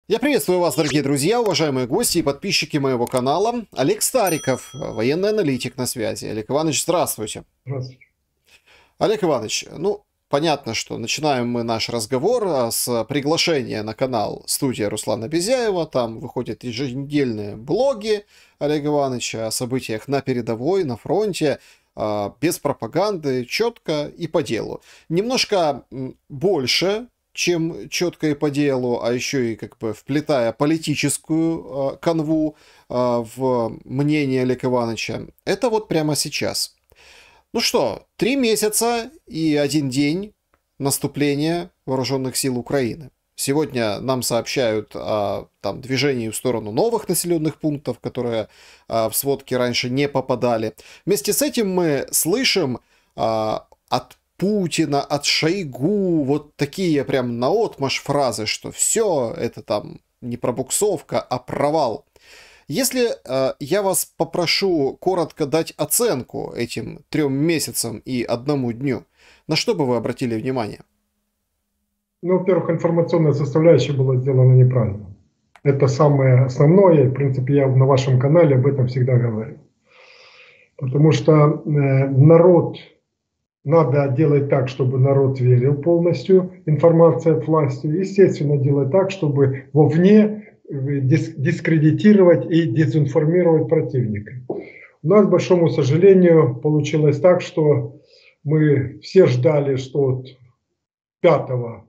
Я приветствую вас, дорогие друзья, уважаемые гости и подписчики моего канала. Олег Стариков, военный аналитик на связи. Олег Иванович, здравствуйте. Здравствуйте. Олег Иванович, понятно, что начинаем мы наш разговор с приглашения на канал студия Руслана Безяева. Там выходят еженедельные блоги Олега Ивановича о событиях на передовой, на фронте, без пропаганды, четко и по делу. Немножко больше, чем четко и по делу, а еще и как бы вплетая политическую канву в мнение Олега Ивановича. Это вот прямо сейчас. Ну что, 3 месяца и 1 день наступления вооруженных сил Украины. Сегодня нам сообщают о движении в сторону новых населенных пунктов, которые в сводки раньше не попадали. Вместе с этим мы слышим от Путина, от Шойгу вот такие прям наотмашь фразы, что все это там не пробуксовка, а провал. Если я вас попрошу коротко дать оценку этим 3 месяцам и 1 дню, на что бы вы обратили внимание? Ну, во-первых, информационная составляющая была сделана неправильно. Это самое основное. В принципе, я на вашем канале об этом всегда говорю. Потому что народ, надо делать так, чтобы народ верил полностью информации от власти. Естественно, делать так, чтобы вовне дискредитировать и дезинформировать противника. У нас, к большому сожалению, получилось так, что мы все ждали, что от 5,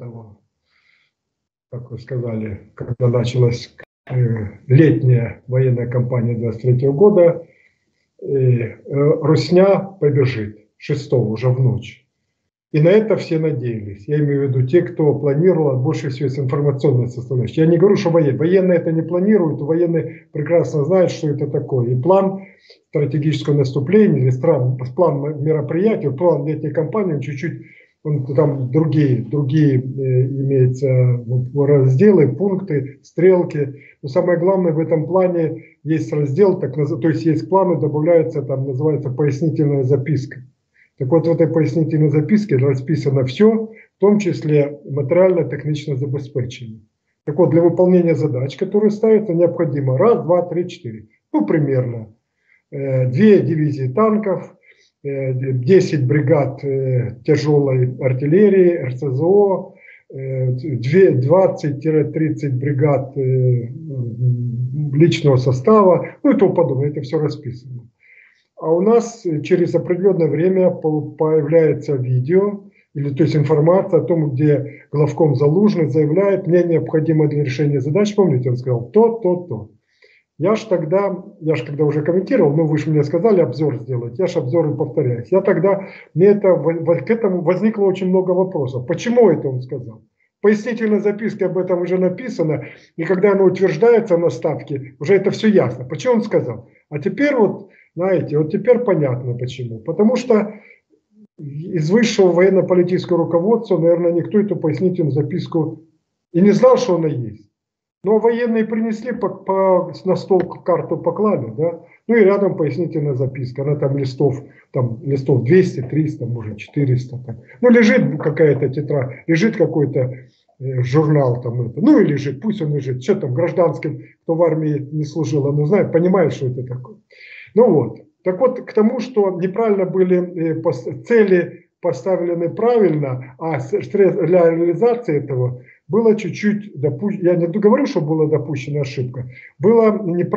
как вы сказали, когда началась летняя военная кампания 23 года, русня побежит 6 уже в ночь. И на это все надеялись. Я имею в виду те, кто планировал, больше всего с информационной составляющей. Я не говорю, что военные это не планируют, военные прекрасно знают, что это такое. И план стратегического наступления, или план мероприятий, план летней кампании, он чуть-чуть, там другие имеются разделы, пункты, стрелки. Но самое главное, в этом плане есть раздел, то есть есть планы, добавляется, там называется пояснительная записка. Так вот, в этой пояснительной записке расписано все, в том числе материально-техничное забезпечение. Так вот, для выполнения задач, которые ставятся, необходимо 1, 2, 3, 4. Ну, примерно 2 дивизии танков, 10 бригад тяжелой артиллерии, РСЗО, 20-30 бригад личного состава, ну и тому подобное. Это все расписано. А у нас через определенное время появляется видео, то есть информация о том, где главком Залужный заявляет: мне необходимо для решения задач, помните, он сказал то. Я ж когда уже комментировал, вы же мне сказали обзор сделать, я ж обзоры повторяюсь. К этому возникло очень много вопросов. Почему это он сказал? В пояснительной записке об этом уже написано, и когда оно утверждается на ставке, уже это все ясно. Почему он сказал? А теперь теперь понятно почему. Потому что из высшего военно-политического руководства, наверное, никто эту пояснительную записку и не знал, что она есть. Но военные принесли, на стол карту поклали, да? Ну и рядом пояснительная записка. Она там листов 200, 300, может 400. Там. Ну лежит какая-то тетрадь, лежит какой-то журнал там. Ну и лежит, пусть он лежит. Что там гражданским, кто в армии не служил, он знает, понимает, что это такое. Ну вот. Так вот, к тому, что неправильно были цели поставлены правильно, а для реализации этого было чуть-чуть допущено, я не говорю, что была допущена ошибка, было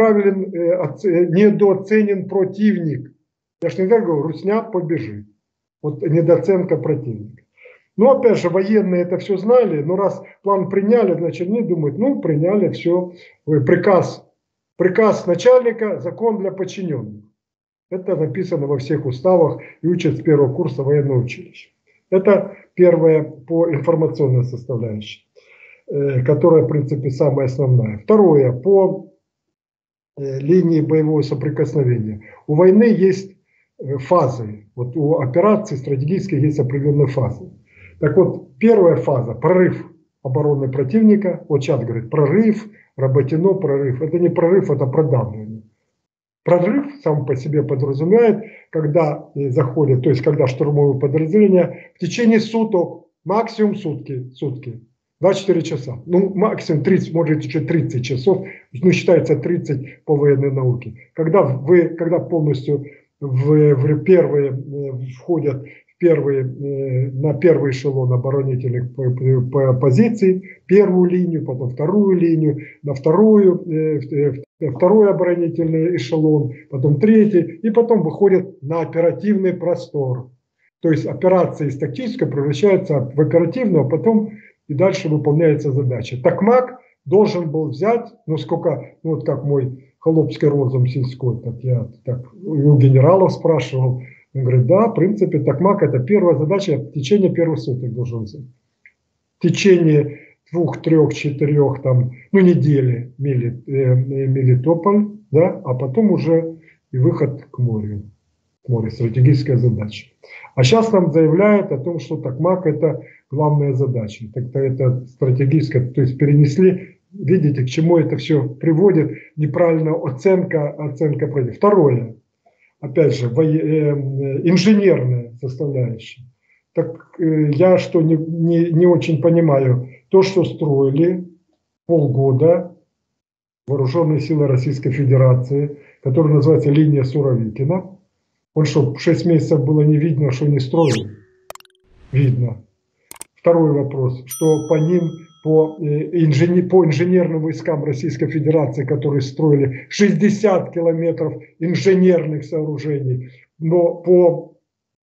недооценен противник. Я же не так говорю, русня побежит. Вот недооценка противника. Но опять же, военные это все знали, но раз план приняли, значит, они думают, приняли все, приказ начальника, закон для подчиненных. Это написано во всех уставах и учат с 1-го курса военного училища. Это первое по информационной составляющей, которая, в принципе, самая основная. Второе, по линии боевого соприкосновения. У войны есть фазы. Вот у операций стратегических есть определенные фазы. Так вот, первая фаза – прорыв обороны противника. Вот сейчас говорит прорыв, Работино, прорыв. Это не прорыв, это продавливание. Прорыв сам по себе подразумевает, когда заходит, то есть когда штурмовое подразделение в течение суток, максимум сутки, 24 часа. Ну, максимум 30, может еще 30 часов. Ну, считается 30 по военной науке. Когда полностью в первые входят на первый эшелон оборонительных позиций, первую линию, потом вторую линию, на второй оборонительный эшелон, потом третий, и потом выходят на оперативный простор. То есть операция из тактической превращается в оперативную, а потом и дальше выполняется задача. Токмак должен был взять, ну сколько, ну вот как мой холопский розум сельской, так я у генералов спрашивал, он говорит, да, в принципе, Токмак это первая задача, в течение первых суток должен взять. В течение 2, 3, 4 там, ну, недели Мелитополь, да, а потом уже и выход к морю. Стратегическая задача. А сейчас нам заявляют о том, что Токмак это главная задача. Это стратегическая, то есть перенесли, видите, к чему это все приводит, неправильная оценка против. Второе, опять же, инженерная составляющая. Так я что не очень понимаю, то, что строили полгода вооруженные силы Российской Федерации, которая называется линия Суровикина, он что, 6 месяцев было не видно, что не строили? Видно. Второй вопрос, что по ним, по инженерным войскам Российской Федерации, которые строили 60 километров инженерных сооружений, но по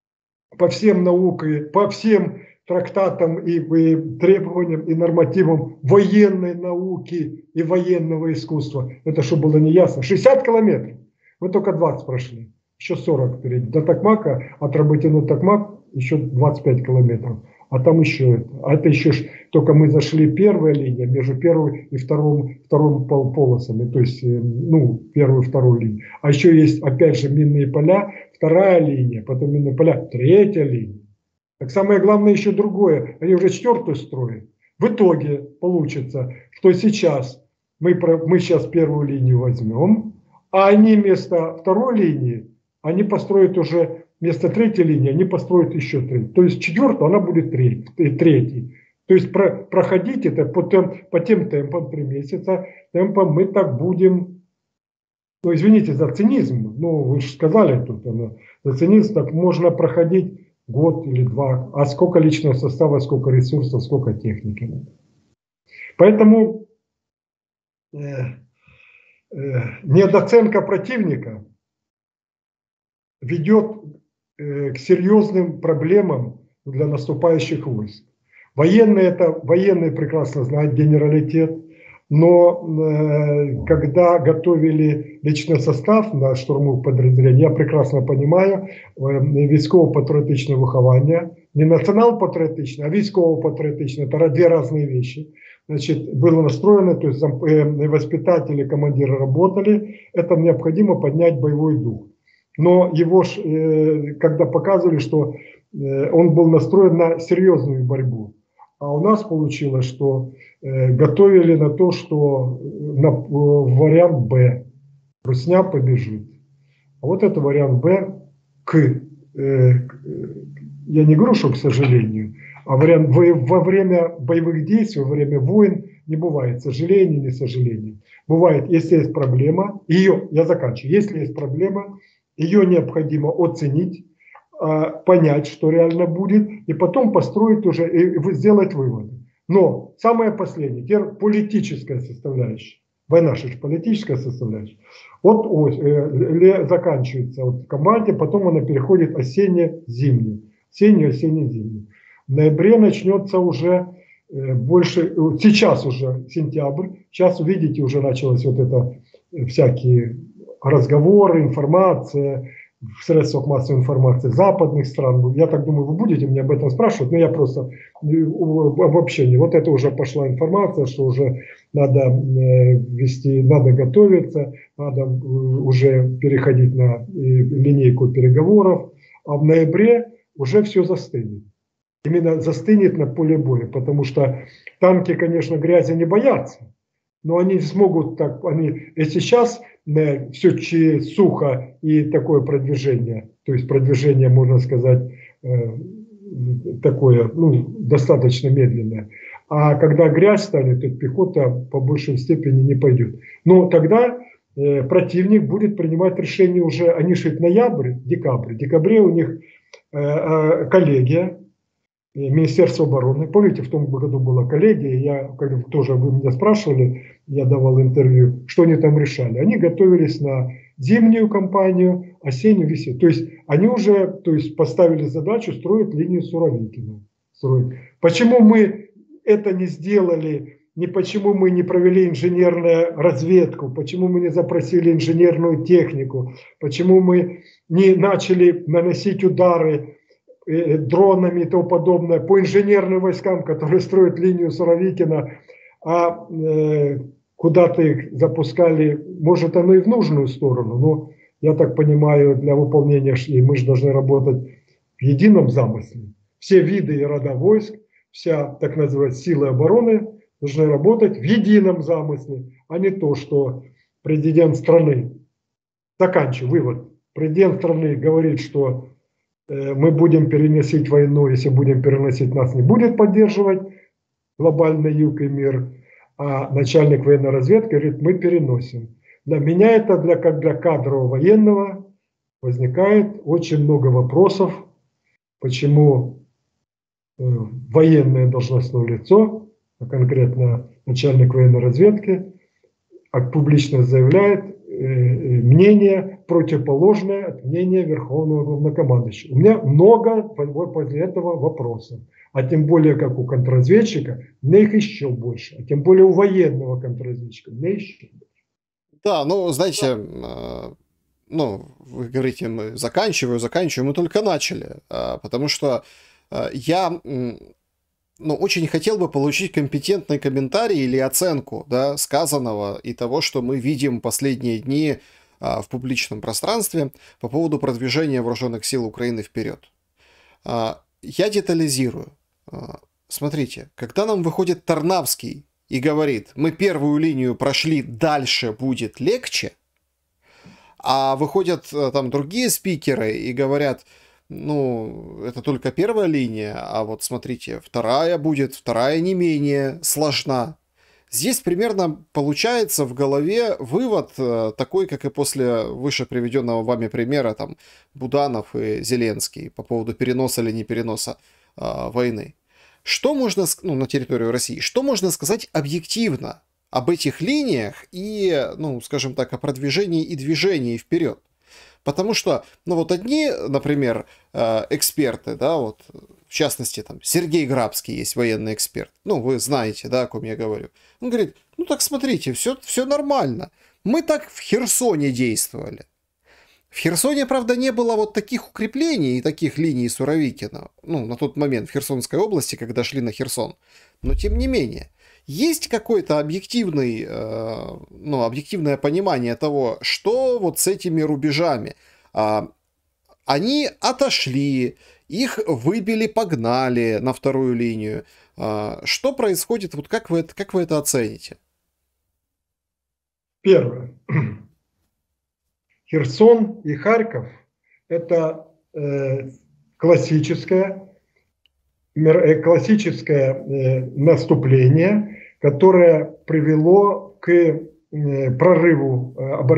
всем наукам, по всем трактатам и требованиям и нормативам военной науки и военного искусства, это что было неясно, 60 километров, вы только 20 прошли. Еще 40 впереди. До Токмака, от Работино-Токмак, еще 25 километров. А там еще это. А это еще только мы зашли первая линия между первой и вторым полосами. То есть, ну, первую и вторую линию. А еще есть, опять же, минные поля, вторая линия, потом минные поля, третья линия. Так самое главное еще другое. Они уже четвертую строят. В итоге получится, что сейчас мы сейчас первую линию возьмем, а они вместо второй линии, они построят уже вместо третьей линии, они построят еще третью. То есть четвертую, она будет третьей. То есть проходить это по тем темпам 3 месяца, темпам мы так будем, ну извините за цинизм, ну вы же сказали тут, за цинизм так можно проходить год или 2, а сколько личного состава, сколько ресурсов, сколько техники. Поэтому недооценка противника ведет к серьезным проблемам для наступающих войск. Военные прекрасно знают генералитет, но когда готовили личный состав на штурмовых подразделений, я прекрасно понимаю, військово-патріотичне виховання, не национал-патриотичное, а військово-патріотичне, это 2 разные вещи. Значит, было настроено, то есть воспитатели, командиры работали, это необходимо поднять боевой дух. Но его, когда показывали, что он был настроен на серьезную борьбу, а у нас получилось, что готовили на то, что на вариант Б, Русня побежит. А вот это вариант Б я не говорю, что к сожалению, а вариант во время боевых действий, во время войн не бывает сожалений, не сожалений. Бывает, если есть проблема, я заканчиваю, если есть проблема, ее необходимо оценить, понять, что реально будет, и потом построить уже, и сделать выводы. Но самое последнее, теперь политическая составляющая. Война же политическая составляющая. Вот заканчивается в команде, потом она переходит осенне-зимнюю. Осенне-зимнюю. В ноябре начнется уже больше, сейчас уже сентябрь, сейчас, видите, уже началось вот это всякие разговоры, информация в средствах массовой информации западных стран. Я так думаю, вы будете мне об этом спрашивать, но я просто обобщение. Вот это уже пошла информация, что уже надо вести, надо готовиться, надо уже переходить на линейку переговоров, а в ноябре уже все застынет. Именно застынет на поле боя, потому что танки, конечно, грязи не боятся, но они смогут так, и сейчас все сухо и такое продвижение, то есть продвижение, можно сказать, такое, ну, достаточно медленное. А когда грязь станет, то пехота по большей степени не пойдет. Но тогда противник будет принимать решение уже, они шли ноябрь, декабрь. В декабре у них коллегия, Министерство обороны. Помните, в том году была коллегия, я, когда тоже вы меня спрашивали, я давал интервью, что они там решали. Они готовились на зимнюю кампанию, осеннюю, весеннюю. То есть они уже поставили задачу строить линию Суровикина. Почему мы это не сделали, почему мы не провели инженерную разведку, почему мы не запросили инженерную технику, почему мы не начали наносить удары дронами и тому подобное по инженерным войскам, которые строят линию Суровикина, а куда-то их запускали, может, оно и в нужную сторону, но я так понимаю, для выполнения мы же должны работать в едином замысле. Все виды и рода войск, вся так называемая сила обороны должны работать в едином замысле, а не то, что президент страны, заканчиваю вывод, президент страны говорит, что мы будем переносить войну, если будем переносить, нас не будет поддерживать глобальный юг и мир, а начальник военной разведки говорит, мы переносим. Для меня это, как для кадрового военного, возникает очень много вопросов, почему военное должностное лицо, а конкретно начальник военной разведки, публично заявляет мнение противоположное от мнения Верховного Главнокомандующего. У меня много после этого вопросов. А тем более, как у контрразведчика, мне их еще больше. А тем более у военного контрразведчика, мне еще больше. Да, ну, знаете, вы говорите, мы заканчиваем, мы только начали. Потому что я очень хотел бы получить компетентный комментарий или оценку, да, сказанного и того, что мы видим последние дни в публичном пространстве по поводу продвижения вооруженных сил Украины вперед. Я детализирую. Смотрите, когда нам выходит Тарнавский и говорит, мы первую линию прошли, дальше будет легче, а выходят там другие спикеры и говорят, это только первая линия, а вот смотрите, вторая не менее сложна. Здесь примерно получается в голове вывод такой, как и после выше приведенного вами примера, там, Буданов и Зеленский по поводу переноса или не переноса войны. Что можно, на территорию России, что можно сказать объективно об этих линиях и, скажем так, о продвижении и движении вперед? Потому что, одни, например, эксперты, да, в частности, там, Сергей Грабский есть военный эксперт, вы знаете, да, о ком я говорю. Он говорит, так смотрите, все нормально. Мы так в Херсоне действовали. В Херсоне, правда, не было таких укреплений и таких линий Суровикина, на тот момент в Херсонской области, когда шли на Херсон. Но, тем не менее, есть какое-то объективное понимание того, что с этими рубежами. Они отошли, их выбили, погнали на вторую линию. Что происходит? Как вы это оцените? Первое. Херсон и Харьков – это классическое наступление, которое привело к прорыву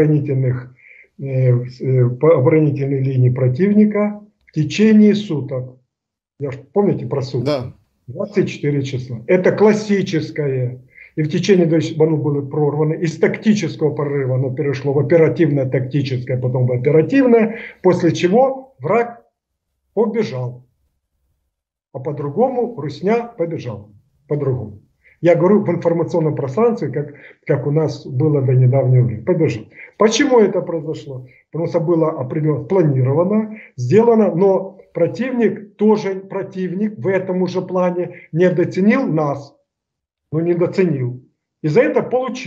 оборонительной линии противника в течение суток. Помните про сутки? Да. 24 числа. Это классическое. И в течение, оно было прорвано. Из тактического прорыва оно перешло в оперативно-тактическое, потом в оперативное, после чего враг побежал. А по-другому Русня побежал. По-другому. Я говорю в информационном пространстве, как у нас было до недавнего времени. Побежал. Почему это произошло? Потому что было определенно спланировано, сделано, но противник в этом же плане недооценил нас, но недооценил. И за это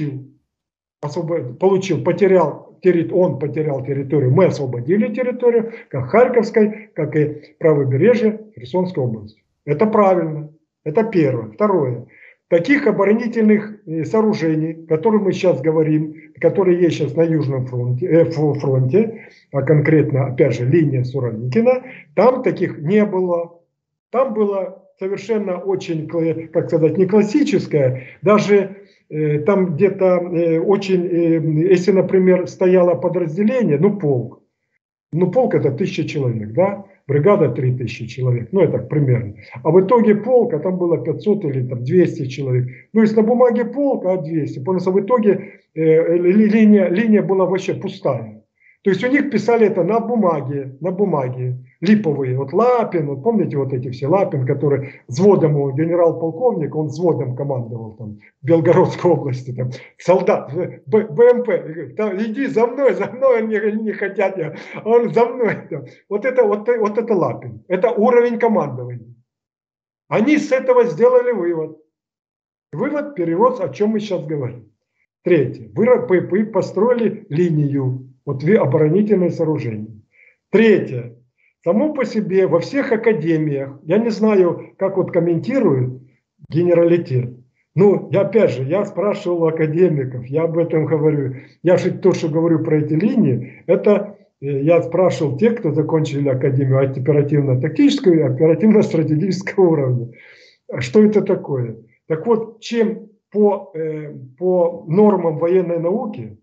потерял территорию. Мы освободили территорию, как Харьковской, как и правобережье Херсонской области. Это правильно. Это первое. Второе. Таких оборонительных сооружений, о которых мы сейчас говорим, которые есть сейчас на Южном фронте, а конкретно, опять же, линия Суровикина, там таких не было. Там было совершенно очень, как сказать, не классическая, даже там где-то очень, если, например, стояло подразделение, ну полк это 1000 человек, да, бригада 3000 человек, ну это примерно. А в итоге полк, а там было 500 или там 200 человек. Ну, если на бумаге полк, а 200, потому что в итоге линия была вообще пустая. То есть у них писали это на бумаге, липовые. Вот Лапин, вот помните вот эти все, Лапин, который взводом, генерал-полковник, он взводом командовал там в Белгородской области, там, солдат, БМП, иди за мной, они не хотят, он за мной. Там. Вот это Лапин, это уровень командования. Они с этого сделали вывод. Вывод перерос, о чем мы сейчас говорим. Третье. Вы построили линию, вот оборонительное сооружение. Третье. Само по себе во всех академиях, я не знаю, как вот комментируют генералитет. Ну, я спрашивал академиков, я об этом говорю. Я же то, что говорю про эти линии, это я спрашивал тех, кто закончили академию оперативно-тактического и оперативно-стратегического уровня. Что это такое? Так вот, чем по нормам военной науки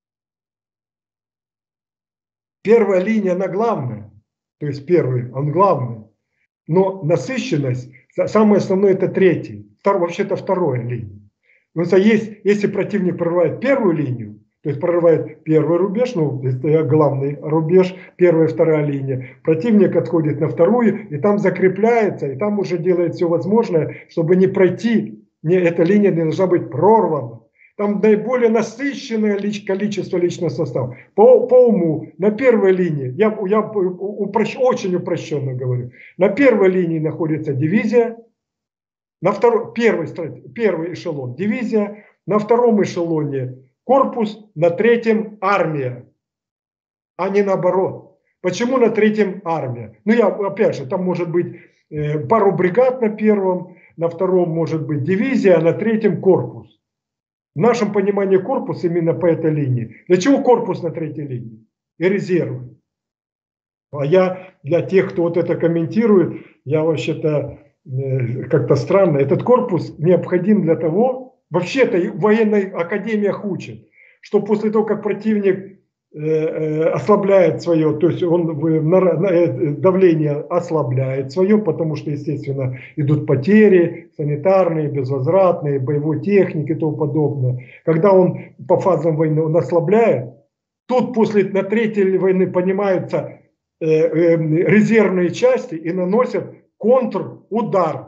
первая линия, она главная, то есть первый, он главный, но насыщенность, самое основное это третий, вообще-то вторая линия. Потому что если противник прорывает первую линию, то есть прорывает первый рубеж, ну, это главный рубеж, первая и вторая линия, противник отходит на вторую, и там закрепляется, и там уже делает все возможное, чтобы не пройти, эта линия не должна быть прорвана. Там наиболее насыщенное количество личного состава. По уму, на первой линии, я очень упрощенно говорю, на первой линии находится дивизия, на первый эшелон дивизия, на втором эшелоне корпус, на третьем армия, а не наоборот. Почему на третьем армия? Ну, опять же, там может быть пару бригад на первом, на втором может быть дивизия, а на третьем корпус. В нашем понимании корпус именно по этой линии. Для чего корпус на третьей линии? И резервы. А я для тех, кто вот это комментирует, я вообще-то как-то странно. Этот корпус необходим для того, вообще-то в военной академиях учат, что после того, как противник ослабляет свое, то есть давление ослабляет свое, потому что, естественно, идут потери санитарные, безвозвратные, боевой техники и тому подобное. Когда он по фазам войны он ослабляет, тут на третьей войны поднимаются резервные части и наносят контрудар.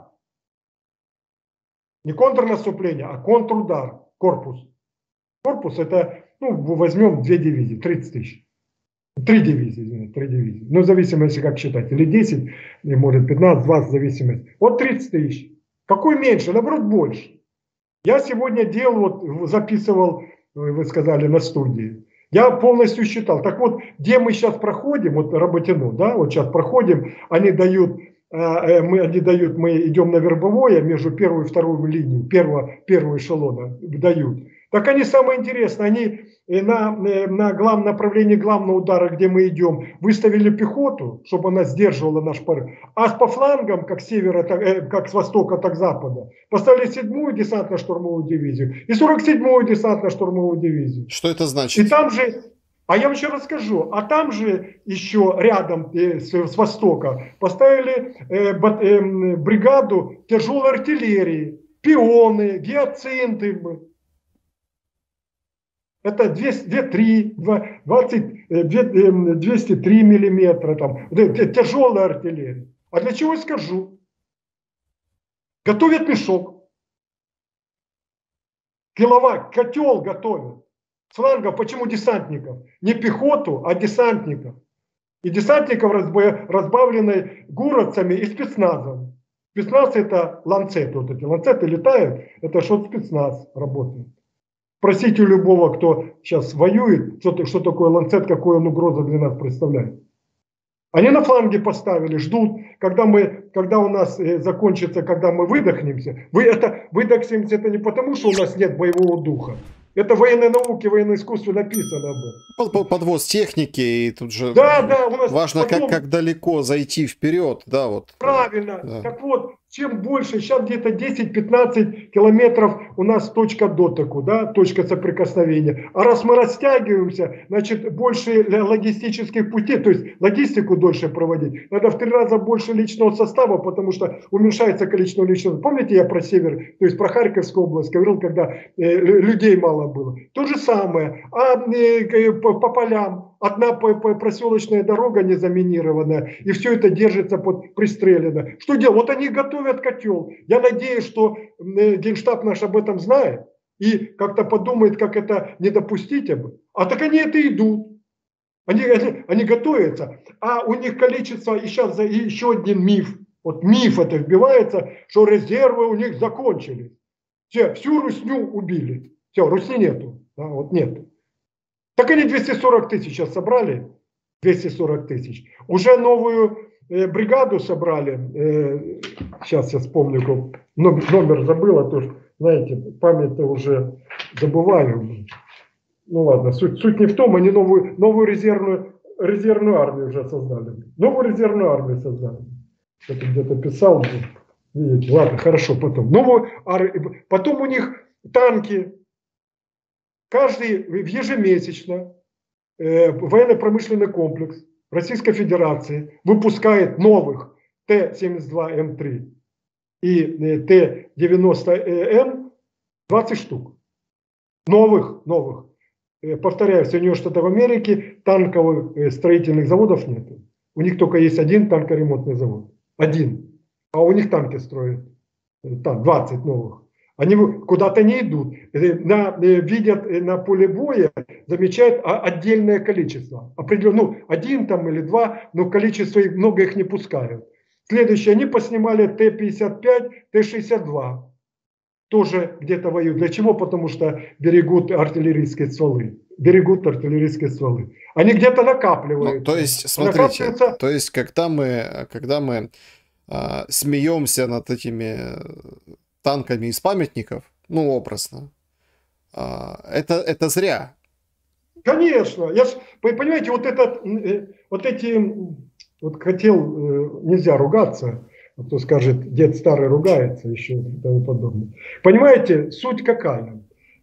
Не контрнаступление, а контрудар. Корпус. Корпус это, ну, возьмем 2 дивизии, 30 тысяч. 3 дивизии. Ну, в зависимости, как считать. Или 10, или может 15, 20, в зависимости. Вот 30 тысяч. Какой меньше? Наоборот, больше. Я сегодня записывал, вы сказали, на студии. Я полностью считал. Так вот, где мы сейчас проходим, вот Работино, да, вот сейчас проходим, мы идем на вербовое между первой и второй линией, первого эшелона дают. Так они, самое интересное, они на главном направлении главного удара, где мы идем, выставили пехоту, чтобы она сдерживала наш порыв. А по флангам, как с севера, как с востока, так с запада, поставили 7-ю десантно-штурмовую дивизию и 47-ю десантно-штурмовую дивизию. Что это значит? И там же, а я вам еще расскажу, а там же еще рядом с востока поставили бригаду тяжелой артиллерии, пионы, гиацинты. Это 203 миллиметра, там, тяжелая артиллерия. А для чего скажу? Готовят мешок. Киловатт, котел готовят. С флангов, почему десантников? Не пехоту, а десантников. И десантников разбавлены гуровцами и спецназом. Спецназ это ланцеты. Вот эти ланцеты летают, это что спецназ работает. Спросите у любого, кто сейчас воюет, что такое ланцет, какую он угрозу для нас представляет. Они на фланге поставили, ждут, когда у нас закончится, когда мы выдохнемся. Выдохнемся это не потому, что у нас нет боевого духа. Это в военной науке, в военном искусстве написано об этом. Подвоз техники, и тут же у нас важно, как далеко зайти вперед. Да, вот. Правильно. Да. Так вот, чем больше, сейчас где-то 10-15 километров у нас точка дотыку, да, точка соприкосновения. А раз мы растягиваемся, значит больше логистических путей, то есть логистику дольше проводить. Надо в 3 раза больше личного состава, потому что уменьшается количество личного. Помните, я про север, то есть про Харьковскую область говорил, когда людей мало было. То же самое. А по полям одна проселочная дорога не заминированная, и все это держится пристрелено. Что делать? Вот они готовят котел. Я надеюсь, что Генштаб наш об этом знает и как-то подумает, как это не допустить. А так они это идут. Они готовятся. А у них количество, и сейчас еще один миф. Вот миф это вбивается, что резервы у них закончились. Всю русню убили. Все, русни нету. Да, вот нет. Так они 240 тысяч сейчас собрали. 240 тысяч. Уже новую бригаду собрали. Сейчас я вспомню, номер забыл, а то, знаете, память-то уже забываю. Ну ладно, суть не в том, они новую резервную армию уже создали. Новую резервную армию создали. Это где-то писал. Видите, ладно, хорошо, потом. Потом у них танки. Каждый ежемесячно военно-промышленный комплекс Российской Федерации выпускает новых Т-72М3 и Т-90М 20 штук. Новых. Повторяю, в Соединенных Штатах Америки танковых строительных заводов нет. У них только есть один танкоремонтный завод. Один. А у них танки строят. Там 20 новых. Они куда-то не идут. Видят на поле боя, замечают отдельное количество. Определенно, один там или два, но количество много их не пускают. Следующее, они поснимали Т-55, Т-62. Тоже где-то воюют. Для чего? Потому что берегут артиллерийские стволы. Они где-то накапливаются. Ну, то есть, смотрите, то есть, когда мы смеемся над этими танками из памятников, ну, образно, это зря. Конечно. Понимаете, хотел, нельзя ругаться, а то скажет, дед старый ругается еще и тому подобное. Понимаете, суть какая?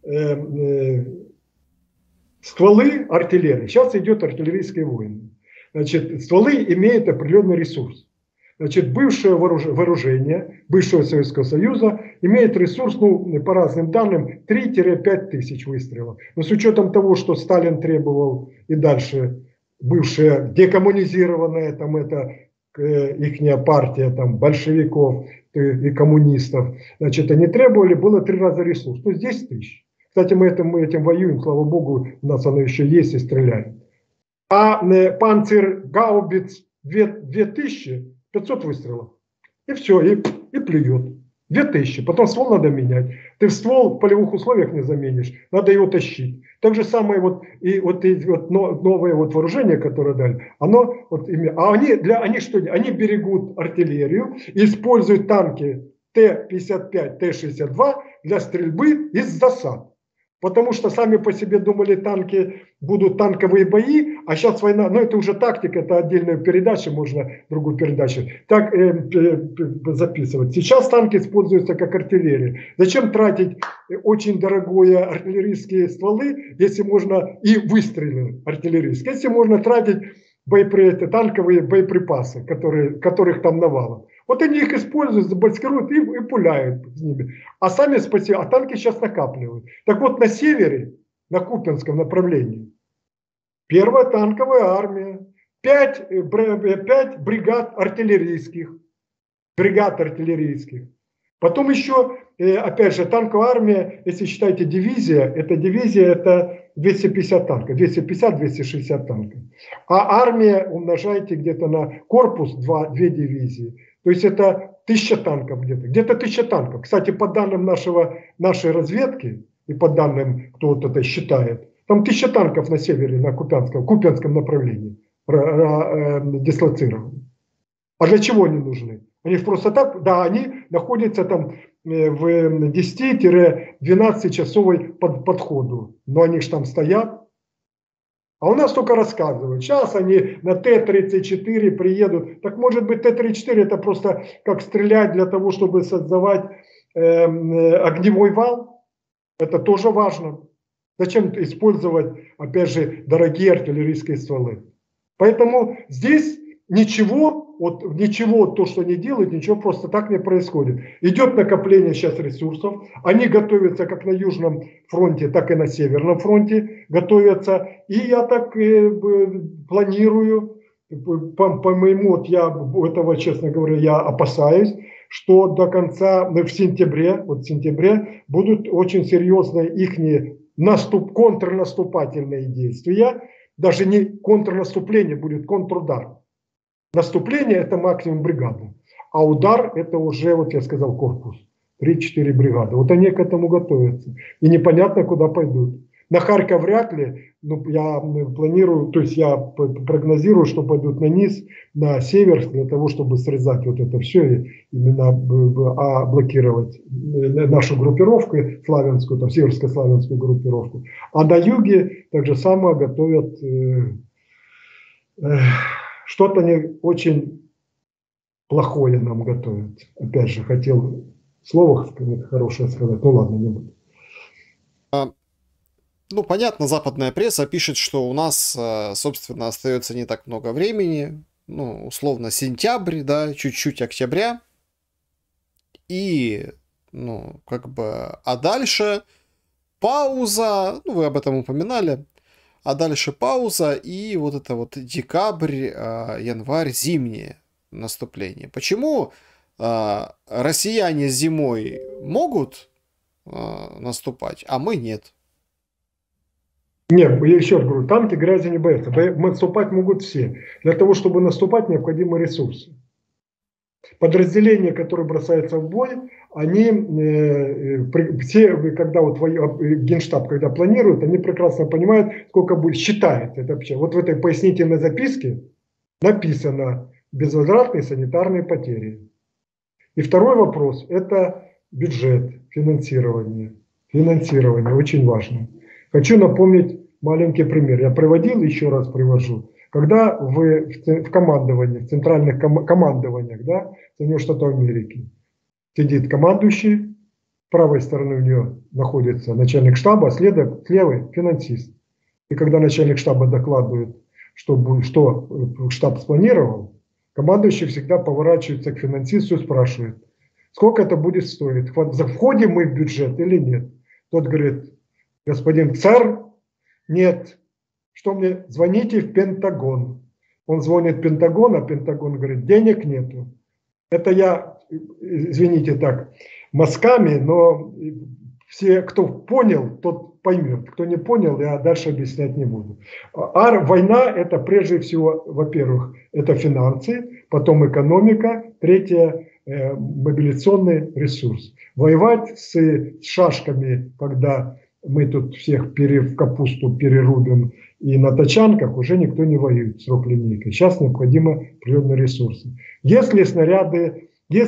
Стволы артиллерии. Сейчас идет артиллерийские войны. Значит, стволы имеют определенный ресурс. Значит, бывшее вооружение бывшего Советского Союза имеет ресурс, по разным данным, 3-5 тысяч выстрелов. Но с учетом того, что Сталин требовал и дальше бывшая декоммунизированная, там это ихняя партия там, большевиков и коммунистов, значит, они требовали, было 3 раза ресурс. То есть 10 тысяч. Кстати, мы этим воюем, слава богу, у нас оно еще есть и стреляем. А панцергаубиц 2000 500 выстрелов. И все, и плюет. 2000. Потом ствол надо менять. Ты в ствол в полевых условиях не заменишь. Надо его тащить. Так же самое новое вооружение, которое дали, они что? Они берегут артиллерию, используют танки Т-55, Т-62 для стрельбы из засад. Потому что сами по себе думали, танки будут танковые бои, а сейчас война, это уже тактика, это отдельная передача, можно другую передачу так записывать. Сейчас танки используются как артиллерия. Зачем тратить очень дорогие артиллерийские стволы, если можно, и выстрелы артиллерийские, если можно тратить танковые боеприпасы, которых там навалом. Вот они их используют, замаскируют и пуляют с ними. А сами а танки сейчас накапливают. Так вот, на севере, на Купянском направлении, первая танковая армия, 5 бригад артиллерийских. Потом еще, опять же, танковая армия, если считаете дивизия, это 250 танков, 250-260 танков. А армия умножаете где-то на корпус 2 дивизии. То есть это 1000 танков где-то 1000 танков. Кстати, по данным нашей разведки и по данным, кто вот это считает, там 1000 танков на севере, на Купянском направлении дислоцированы. А для чего они нужны? Они просто так, да, они находятся там в 10-12 часовой подходу, но они же там стоят. А у нас только рассказывают. Сейчас они на Т-34 приедут. Так может быть Т-34 это просто как стрелять для того, чтобы создавать огневой вал? Это тоже важно. Зачем использовать, опять же, дорогие артиллерийские стволы? Поэтому здесь ничего, вот ничего, то, что они делают, ничего просто так не происходит. Идет накопление сейчас ресурсов. Они готовятся как на Южном фронте, так и на Северном фронте. Готовятся. И я так планирую, по моему, вот я этого, честно говоря, я опасаюсь, что до конца, в сентябре будут очень серьезные их контрнаступательные действия. Даже не контрнаступление, будет контрудар. Наступление это максимум бригада, а удар это уже, вот я сказал, корпус. 3-4 бригады. Вот они к этому готовятся. И непонятно, куда пойдут. На Харьков вряд ли, но я планирую, то есть я прогнозирую, что пойдут на низ, на север, для того, чтобы срезать вот это все и именно блокировать нашу группировку славянскую, там северско-славянскую группировку. А на юге так же самое готовят что-то не очень плохое нам готовят. Опять же, хотел слово хорошее сказать, ну ладно, не буду. Ну, понятно, западная пресса пишет, что у нас, собственно, остается не так много времени, ну, условно, сентябрь, да, чуть-чуть октября, и, ну, как бы, а дальше пауза, ну, вы об этом упоминали, а дальше пауза, и вот это вот декабрь, январь, зимнее наступление. Почему россияне зимой могут наступать, а мы нет? Нет, я еще раз говорю, танки грязи не боятся. Наступать могут все. Для того, чтобы наступать, необходимы ресурсы. Подразделения, которые бросаются в бой, они все, когда вот Генштаб, когда планирует, они прекрасно понимают, сколько будет, считает это вообще. Вот в этой пояснительной записке написано безвозвратные санитарные потери. И второй вопрос – это бюджет, финансирование. Финансирование очень важно. Хочу напомнить маленький пример. Я приводил, еще раз привожу. Когда в командовании, в центральных командованиях, да, Соединенных Штатов Америки, сидит командующий, с правой стороны у него находится начальник штаба, а с левой финансист. И когда начальник штаба докладывает, что штаб спланировал, командующий всегда поворачивается к финансисту и спрашивает, сколько это будет стоить, входим мы в бюджет или нет. Тот говорит, господин царь, нет. Что мне? Звоните в Пентагон. Он звонит в Пентагон, а Пентагон говорит, денег нету. Это я, извините так, мазками, но все, кто понял, тот поймет. Кто не понял, я дальше объяснять не буду. А война это прежде всего, во-первых, это финансы, потом экономика, третье мобилизационный ресурс. Воевать с шашками, когда мы тут всех в капусту перерубим и на тачанках, уже никто не воюет с рок-линейкой. Сейчас необходимы природные ресурсы. Если снаряды,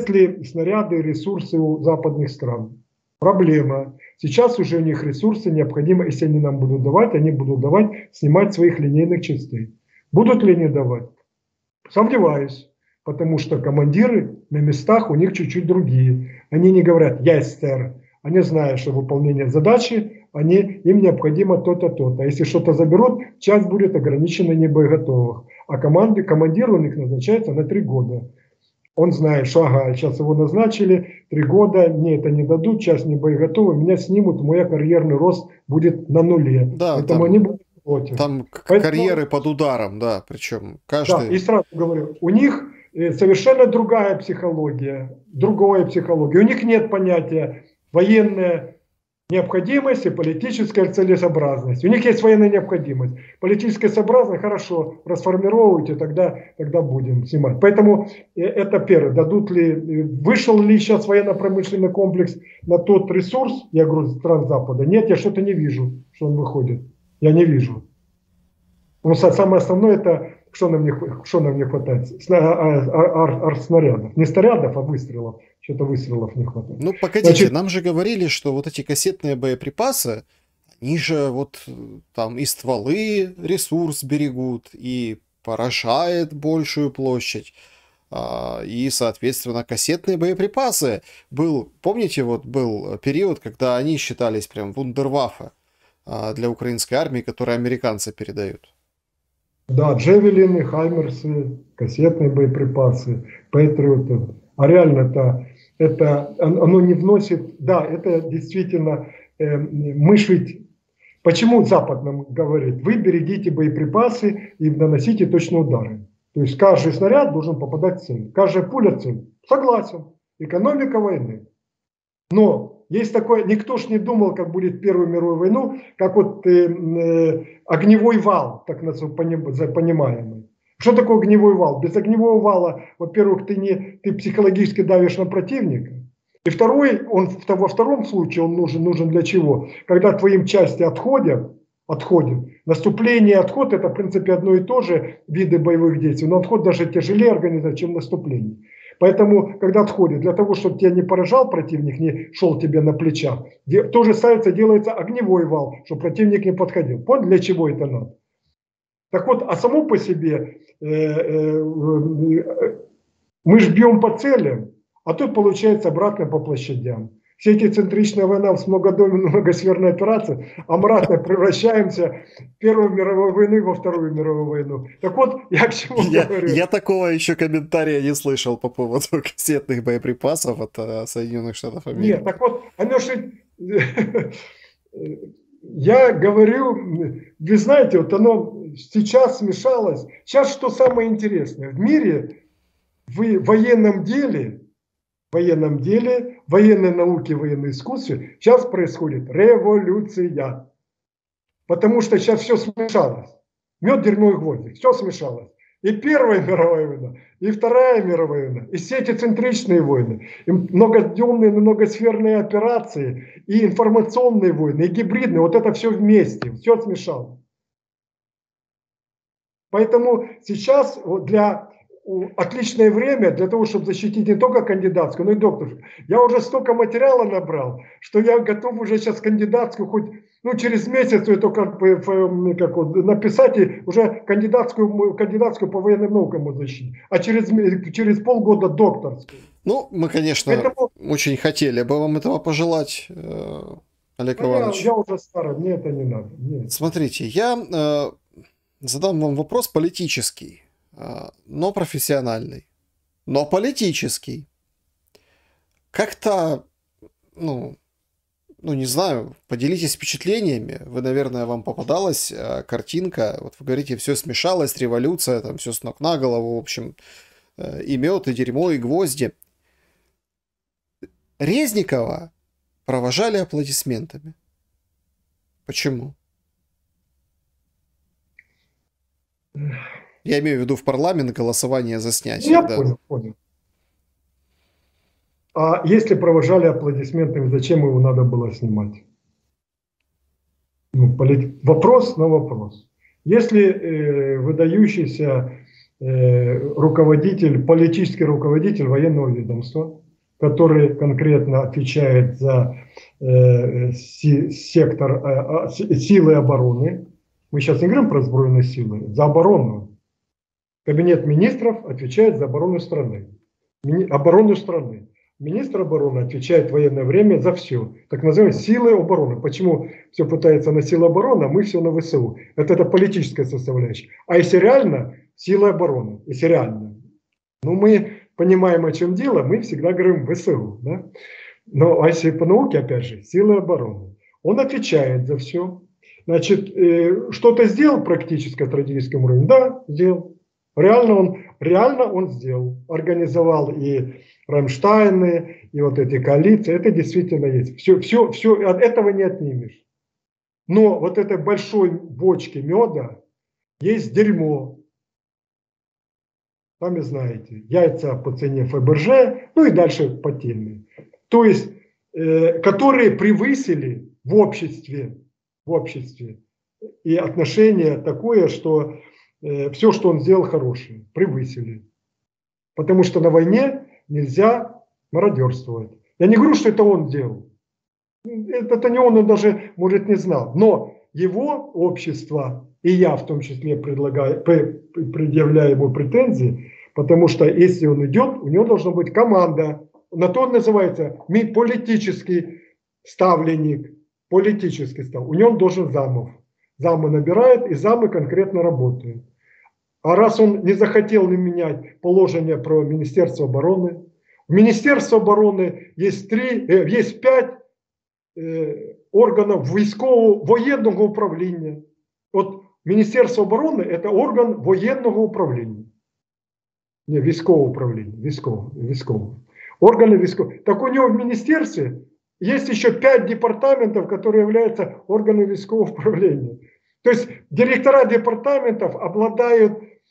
ресурсы у западных стран, проблема. Сейчас уже у них ресурсы необходимы, если они нам будут давать, они будут давать, снимать своих линейных частей. Будут ли они давать? Сомневаюсь. Потому что командиры на местах у них чуть-чуть другие. Они не говорят «yes, sir». Они знают, что выполнение задачи, им необходимо то-то, то-то. А если что-то заберут, часть будет ограничена небоеготовых. А командир у них назначается на 3 года. Он знает, что ага, сейчас его назначили, 3 года, мне это не дадут, часть небоеготовых, меня снимут, мой карьерный рост будет на нуле. Да, поэтому они будут против. Там карьеры под ударом, да, причем каждый... Да, и сразу говорю, у них совершенно другая психология. У них нет понятия военная необходимость и политическая целесообразность. У них есть военная необходимость. Политическая сообразность, хорошо, расформировывайте, тогда будем снимать. Поэтому это первое. Вышел ли сейчас военно-промышленный комплекс на тот ресурс, я говорю, стран Запада? Нет, я что-то не вижу, что он выходит. Я не вижу. Но самое основное это что нам не хватает? Снарядов. Не снарядов, а выстрелов. Что-то выстрелов не хватает. Ну, погодите, нам же говорили, что вот эти кассетные боеприпасы, они же вот там и стволы ресурс берегут, и поражает большую площадь. И, соответственно, кассетные боеприпасы. Помните, вот был период, когда они считались прям вундерваффе для украинской армии, которые американцы передают. Да, джевелины, хаймерсы, кассетные боеприпасы, патриоты. А реально оно не вносит, да, это действительно, мы ж ведь, почему Запад нам говорит, вы берегите боеприпасы и наносите точные удары. То есть каждый снаряд должен попадать в цель, каждая пуля в цель. Согласен, экономика войны. Но есть такое, никто ж не думал, как будет Первую мировую войну, как вот огневой вал, так понимаемый. Что такое огневой вал? Без огневого вала, во-первых, ты психологически давишь на противника. И второй, во втором случае он нужен для чего? Когда твоим части отходят, наступление и отход это в принципе одно и то же виды боевых действий, но отход даже тяжелее организовать, чем наступление. Поэтому, когда отходит, для того, чтобы тебя не поражал противник, не шел тебе на плечах, тоже делается огневой вал, чтобы противник не подходил. Понял, для чего это надо? Так вот, а само по себе мы ж бьем по целям, а тут получается обратно по площадям. Все эти центричная война с многосферной операцией, обратно превращаемся в Первую мировую войну во Вторую мировую войну. Так вот, я к чему говорю. Я такого еще комментария не слышал по поводу кассетных боеприпасов от Соединенных Штатов Америки. Нет, так вот, оно же... Я говорю, вы знаете, вот оно сейчас смешалось. Сейчас что самое интересное? В мире, в военном деле, военной науке, военном искусстве сейчас происходит революция. Потому что сейчас все смешалось. Мед, дерьмо и гвозди. Все смешалось. И Первая мировая война, и Вторая мировая война, и все эти центричные войны, и многодневные, многосферные операции, и информационные войны, и гибридные. Вот это все вместе. Все смешалось. Поэтому сейчас отличное время для того, чтобы защитить не только кандидатскую, но и докторскую. Я уже столько материала набрал, что я готов уже сейчас кандидатскую хоть через месяц это написать и уже кандидатскую по военным наукам защитить, а через полгода докторскую. Ну, мы, конечно, очень хотели бы вам этого пожелать, Олег Иванович. Я уже старый, мне это не надо. Нет. Смотрите, я задам вам вопрос политический. Но профессиональный, но политический. Как-то, не знаю, поделитесь впечатлениями. Вы, наверное, вам попадалась картинка. Вот вы говорите, все смешалось, революция, там все с ног на голову, в общем, и мед, и дерьмо, и гвозди. Резникова провожали аплодисментами. Почему? Я имею в виду в парламент голосование за снятие. Я понял. А если провожали аплодисментами, зачем его надо было снимать? Вопрос на вопрос. Если выдающийся политический руководитель военного ведомства, который конкретно отвечает за сектор силы обороны, мы сейчас не говорим про сбройные силы, за оборону. Кабинет министров отвечает за оборону страны. Министр обороны отвечает в военное время за все. Так называемые силы обороны. Почему все пытается на силы обороны, а мы все на ВСУ? Это политическая составляющая. А если реально, силы обороны. Если реально. Мы понимаем, о чем дело, мы всегда говорим ВСУ. Да? Но а если по науке, опять же, силы обороны. Он отвечает за все. Значит, что-то сделал практически стратегическом уровне? Да, сделал. Реально он сделал. Организовал и Рамштайны, и вот эти коалиции. Это действительно есть. Все, от этого не отнимешь. Но вот этой большой бочке меда есть дерьмо. Сами знаете. Яйца по цене Фаберже, и дальше потельные. То есть, которые превысили в обществе и отношение такое, что все, что он сделал, хорошее, превысили. Потому что на войне нельзя мародерствовать. Я не говорю, что это он делал. Это не он даже, может, не знал. Но его общество, и я в том числе предъявляю ему претензии, потому что если он идет, у него должна быть команда. На то он называется политический ставленник. Политический став. У него он должен замов. Замы набирает, и замы конкретно работают. А раз он не захотел менять положение про Министерство обороны, в Министерстве обороны есть 5 органов военного управления. Вот Министерство обороны – это орган военного управления. Не, військового управления, військового. Органы військового. Так у него в министерстве есть еще 5 департаментов, которые являются органами військового управления. То есть директора департаментов обладают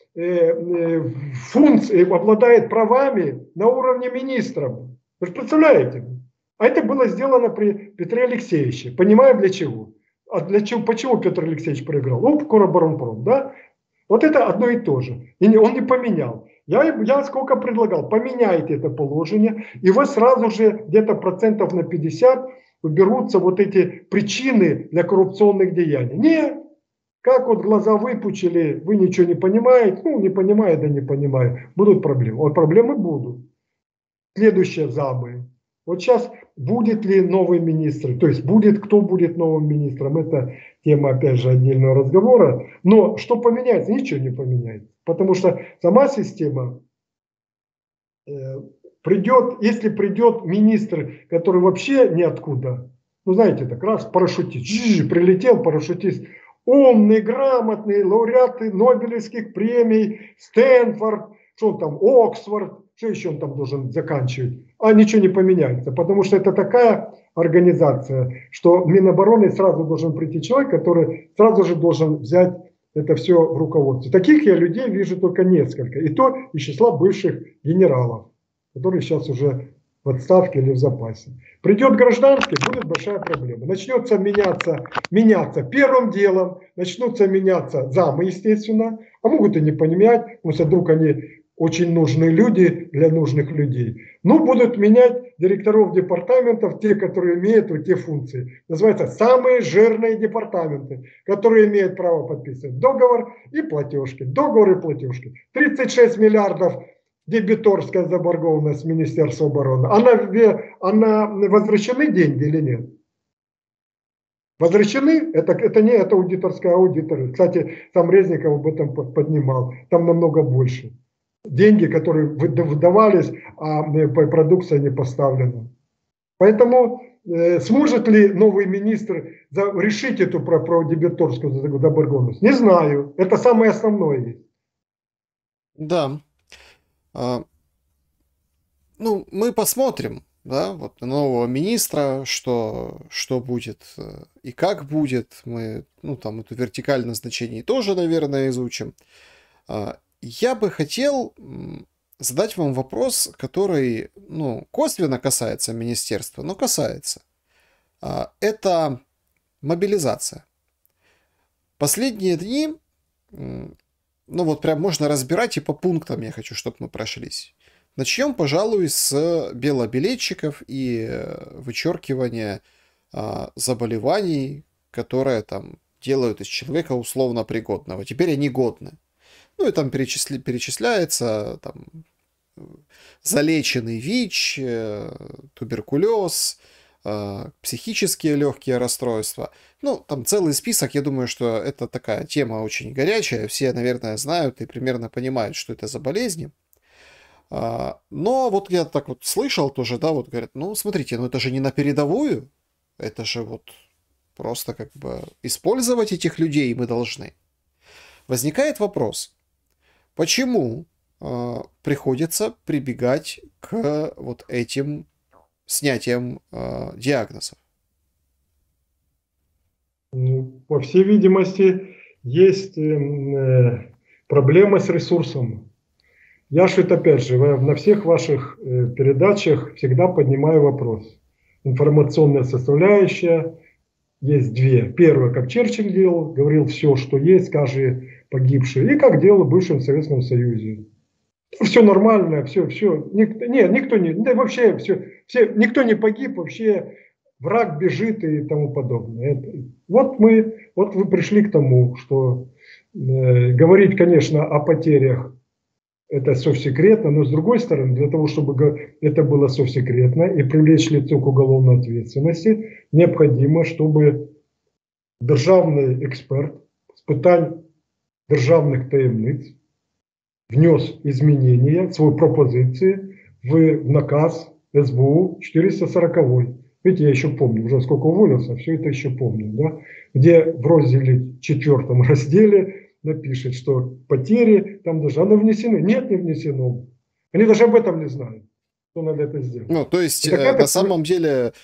обладают правами на уровне министров. Вы же представляете? А это было сделано при Петре Алексеевиче. Понимаем для чего? А для чего? Почему Петр Алексеевич проиграл? Укроборонпром, да? Вот это одно и то же. И он не поменял. Я сколько предлагал, поменяйте это положение, и вы сразу же где-то процентов на 50 уберутся вот эти причины для коррупционных деяний. Нет. Как вот глаза выпучили, вы ничего не понимаете, ну не понимаю, да не понимаю, будут проблемы. Вот проблемы будут. Следующие замы. Вот сейчас будет ли новый министр, то есть кто будет новым министром, это тема опять же отдельного разговора. Но что поменяется? Ничего не поменяется. Потому что сама система придет, если придет министр, который вообще ниоткуда, ну знаете, так раз парашютист, прилетел парашютист, умный, грамотный, лауреаты Нобелевских премий, Стэнфорд, что там, Оксфорд, что еще он там должен заканчивать? А ничего не поменяется, потому что это такая организация, что в Минобороны сразу должен прийти человек, который сразу же должен взять это все в руководстве. Таких я людей вижу только несколько, и то из числа бывших генералов, которые сейчас уже в отставке или в запасе. Придет гражданский, будет большая проблема. Начнется меняться первым делом, начнутся меняться замы, естественно, а могут и не поменять, потому что вдруг они очень нужные люди для нужных людей. Ну, будут менять директоров департаментов, те, которые имеют вот те функции. Называются самые жирные департаменты, которые имеют право подписывать договор и платежки. Договор и платежки. 36 миллиардов дебиторская заборгованность Министерства обороны. Она возвращены деньги или нет? Возвращены? Это не это аудиторская аудитор. Кстати, сам Резников об этом поднимал. Там намного больше. Деньги, которые выдавались, а продукция не поставлена. Поэтому сможет ли новый министр решить эту про дебиторскую заборгованность? Не знаю. Это самое основное. Да. Ну, мы посмотрим, да, вот нового министра, что будет и как будет. Мы, ну, там эту вертикаль назначений тоже, наверное, изучим. Я бы хотел задать вам вопрос, который, ну, косвенно касается министерства, но касается. Это мобилизация. Последние дни, ну вот прям можно разбирать и по пунктам я хочу, чтобы мы прошлись. Начнем, пожалуй, с белобилетчиков и вычеркивания заболеваний, которые там делают из человека условно пригодного. Теперь они годны. Ну и там перечисляется там, залеченный ВИЧ, туберкулез, психические легкие расстройства. Ну, там целый список, я думаю, что это такая тема очень горячая. Все, наверное, знают и примерно понимают, что это за болезни. Но вот я так вот слышал тоже, да, вот говорят, ну, смотрите, ну это же не на передовую, это же вот просто как бы использовать этих людей мы должны. Возникает вопрос, почему приходится прибегать к вот этим снятиям диагнозов? По всей видимости, есть проблемы с ресурсом. Я же опять же на всех ваших передачах всегда поднимаю вопрос. Информационная составляющая есть две. Первое, как Черчилль делал, говорил все, что есть, скажи погибшие, и как делал в бывшем Советском Союзе. Все нормально, все. Никто не, да вообще все, никто не погиб, вообще враг бежит и тому подобное. Вот вы пришли к тому, что говорить, конечно, о потерях это совсекретно, но с другой стороны, для того, чтобы это было совсекретно и привлечь лицо к уголовной ответственности, необходимо, чтобы державний експерт з питань державних таємниць внес изменения, свои пропозиции в наказ СБУ 440. Видите, я еще помню, уже сколько уволился, все это еще помню, да? Где в разделе 4 разделе напишет, что потери там даже, оно внесено. Нет, не внесено. Они даже об этом не знают, что надо это сделать. Ну, то есть, на самом деле,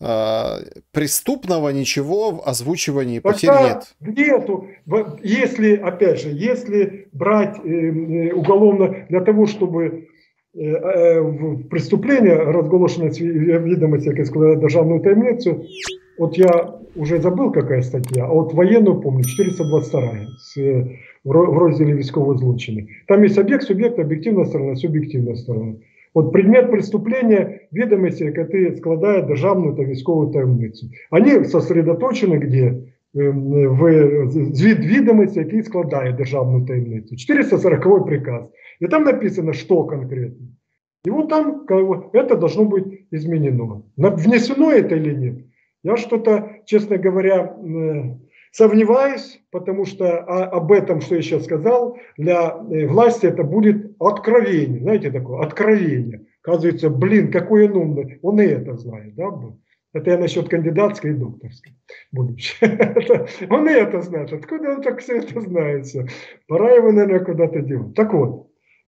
преступного ничего в озвучивании потерь нет. Нету. Если, опять же, если брать уголовно для того, чтобы преступление, разголошенное відомості, яке складає державну таємницю, вот я уже забыл, какая статья, а вот военную помню, 422 в разделе військові злочини. Там есть объект, субъект, объективная сторона, субъективная сторона. Вот предмет преступления, відомості, які складає державну та військову таємницю. Они сосредоточены где? В відомості, які складає державну таємницю. 440 приказ. И там написано, что конкретно. И вот там это должно быть изменено. Внесено это или нет? Я что-то, честно говоря, сомневаюсь, потому что об этом, что я сейчас сказал, для власти это будет откровение. Знаете, такое откровение. Оказывается, блин, какой он умный. Он и это знает, да? Это я насчет кандидатской и докторской будущей. Он и это знает. Откуда он так все это знает? Пора его, наверное, куда-то делать. Так вот.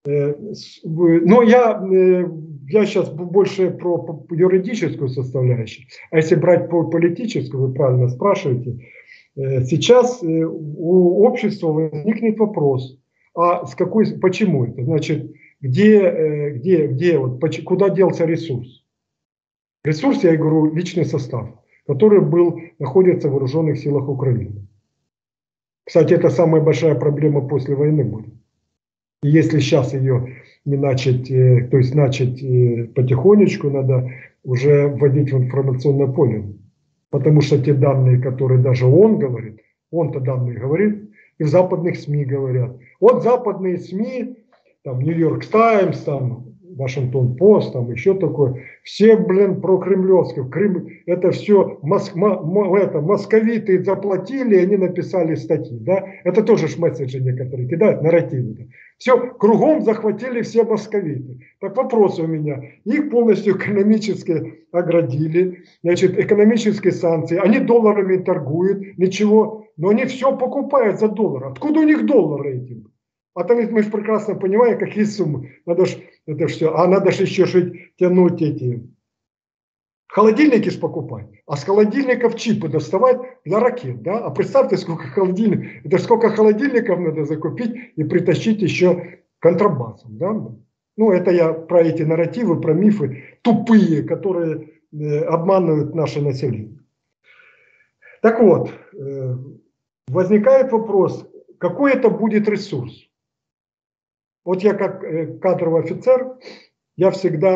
Но я сейчас больше про юридическую составляющую. А если брать по политическую, вы правильно спрашиваете, сейчас у общества возникнет вопрос, а почему это? Значит, куда делся ресурс? Ресурс, я говорю, личный состав, который находится в вооруженных силах Украины. Кстати, это самая большая проблема после войны будет. И если сейчас ее не начать, то есть начать потихонечку, надо уже вводить в информационное поле. Потому что те данные, которые даже он говорит, он-то данные говорит, и в западных СМИ говорят. Вот западные СМИ, там Нью-Йорк Таймс, там Вашингтон Пост, там еще такое, все, блин, про кремлевских, это все московиты заплатили, и они написали статьи, да, это тоже ж месседжи некоторые кидают, нарративы, да. Все, кругом захватили все московиты. Так вопрос у меня, их полностью экономически оградили, значит, экономические санкции, они долларами торгуют, ничего, но они все покупают за доллар. Откуда у них доллары эти? А там мы же прекрасно понимаем, какие суммы. Надо же это все. А надо же еще тянуть эти холодильники покупать. А с холодильников чипы доставать для ракет. Да? А представьте, сколько холодильников. Это сколько холодильников надо закупить и притащить еще контрабасом. Да? Ну, это я про эти нарративы, про мифы тупые, которые обманывают наше население. Так вот, возникает вопрос, какой это будет ресурс? Вот я как кадровый офицер, я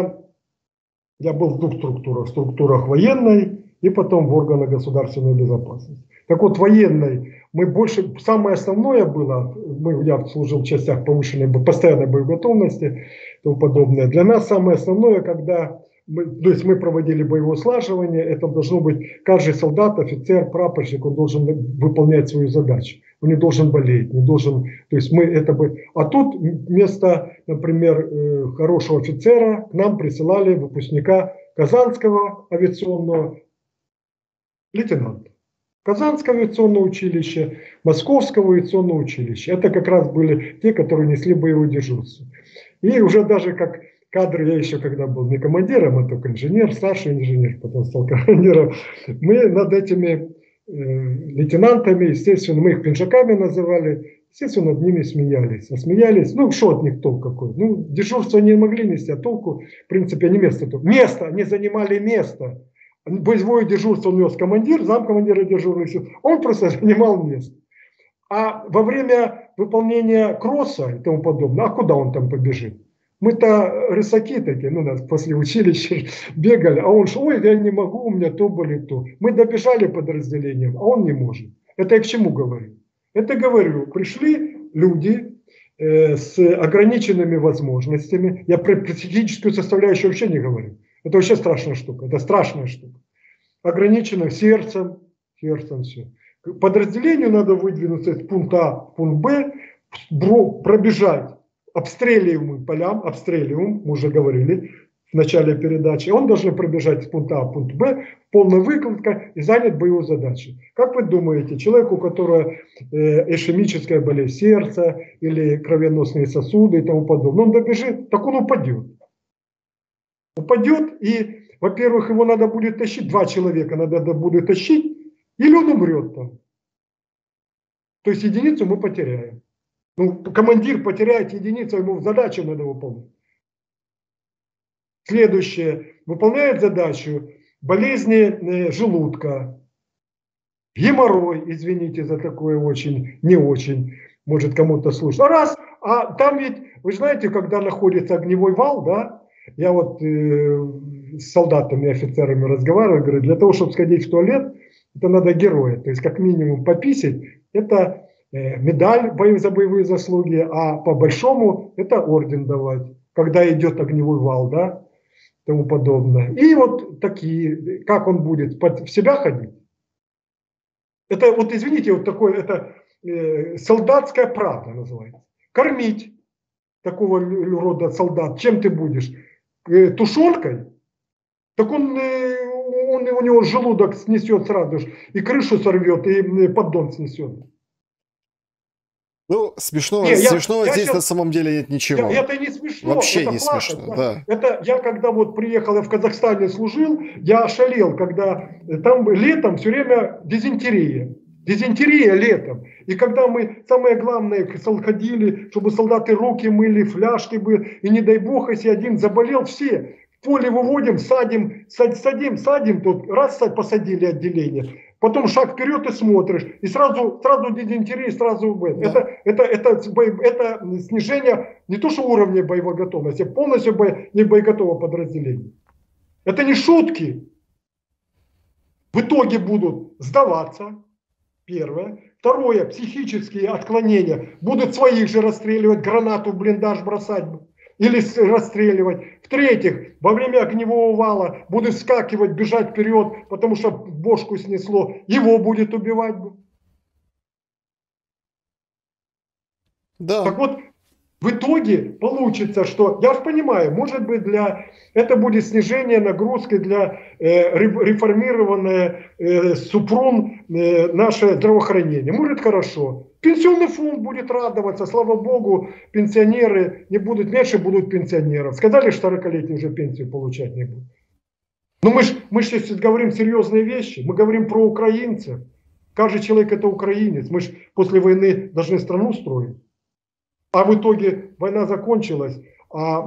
был в двух структурах. В структурах военной и потом в органах государственной безопасности. Так вот, военной самое основное было, я служил в частях повышенной, постоянной боеготовности и тому подобное. Для нас самое основное, когда мы проводили боевое слаживание, это должно быть каждый солдат, офицер, прапорщик, он должен выполнять свою задачу. Он не должен болеть, не должен, то есть а тут вместо, например, хорошего офицера к нам присылали выпускника Казанского авиационного лейтенанта. Казанского авиационного училища, Московского авиационного училища. Это как раз были те, которые несли боевое дежурство. И уже даже как кадр, я еще когда был не командиром, а только инженер, старший инженер, потом стал командиром, мы над этими лейтенантами, естественно, мы их пинжаками называли, естественно, над ними смеялись. А смеялись, ну, что от них толк какой? Ну, дежурство не могли нести, а толку, в принципе, они место, они занимали место. Боевое дежурство нес командир, замкомандира дежурных сил, он просто занимал место. А во время выполнения кросса и тому подобное, а куда он там побежит? Мы-то рысаки такие, ну, нас после училища бегали, а он же, ой, я не могу, у меня то болит то. Мы добежали подразделением, а он не может. Это я к чему говорю? Это говорю, пришли люди с ограниченными возможностями. Я про психическую составляющую вообще не говорю. Это вообще страшная штука, это страшная штука. Ограниченным сердцем все. Подразделению надо выдвинуться из пункта А в пункт Б, пробежать обстреливаемым полям, обстреливаем, мы уже говорили в начале передачи, он должен пробежать с пункта А в пункт Б, полная выкладка и занять боевую задачу. Как вы думаете, человеку, у которого ишемическая болезнь сердца или кровеносные сосуды и тому подобное, он добежит, так он упадет. Упадет, и, во-первых, его надо будет тащить, 2 человека надо будет тащить, или он умрет там. То есть единицу мы потеряем. Ну, командир потеряет единицу, ему задачу надо выполнять. Следующее. Выполняет задачу болезни желудка, геморрой, извините за такое очень, не очень, может кому-то слушать. А там ведь, вы знаете, когда находится огневой вал, да, я вот с солдатами, офицерами разговариваю, говорю, для того, чтобы сходить в туалет, это надо героя, то есть как минимум пописать, это медаль за боевые заслуги, а по большому это орден давать, когда идет огневой вал, да, тому подобное. И вот такие, как он будет в себя ходить? Это вот, извините, вот такое, это солдатская правда называется. Кормить такого рода солдат, чем ты будешь? Тушенкой? Так у него желудок снесет сразу же, и крышу сорвет, и поддон снесет. Ну, смешного здесь сейчас, на самом деле нет ничего. Это не смешно. Вообще это не плакать, смешно, да. Это я когда вот приехал, я в Казахстане служил, я ошалел, когда там летом все время дизентерия. Дизентерия летом. И когда мы, самое главное, ходили, чтобы солдаты руки мыли, фляжки были, и не дай бог, если один заболел, все в поле выводим, садим, тут раз посадили отделение. Потом шаг вперед и смотришь, и сразу дизентерия, сразу да. Это снижение не то что уровня боевой готовности, а полностью не боеготового подразделения. Это не шутки. В итоге будут сдаваться, первое. Второе, психические отклонения. Будут своих же расстреливать, гранату в блиндаж бросать или расстреливать. В-третьих, во время огневого вала будут вскакивать, бежать вперед, потому что бошку снесло, его будет убивать. Да. Так вот, в итоге получится, что, я же понимаю, может быть, это будет снижение нагрузки для реформированное Супрун наше здравоохранение. Может, хорошо. Пенсионный фонд будет радоваться, слава богу, пенсионеры не будут, меньше будут пенсионеров. Сказали, что 40-летние уже пенсию получать не будут. Но мы же сейчас говорим серьезные вещи, мы говорим про украинцев. Каждый человек это украинец, мы же после войны должны страну строить. А в итоге война закончилась, а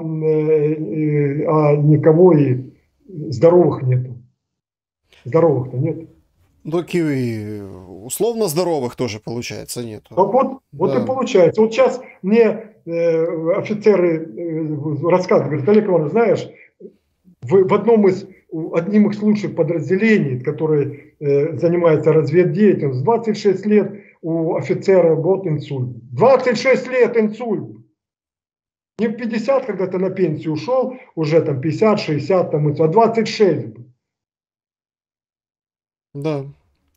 никого и здоровых нету. Здоровых-то нет. Ну, и условно здоровых тоже, получается, нету. Так вот да. И получается. Вот сейчас мне офицеры рассказывают, говорят, Олег Иванович, знаешь, в одним из лучших подразделений, которые занимается разведдеятельностью, 26 лет у офицера вот инсульт. 26 лет инсульт. Не в 50, когда ты на пенсию ушел, уже там 50, 60, там, а 26. Да.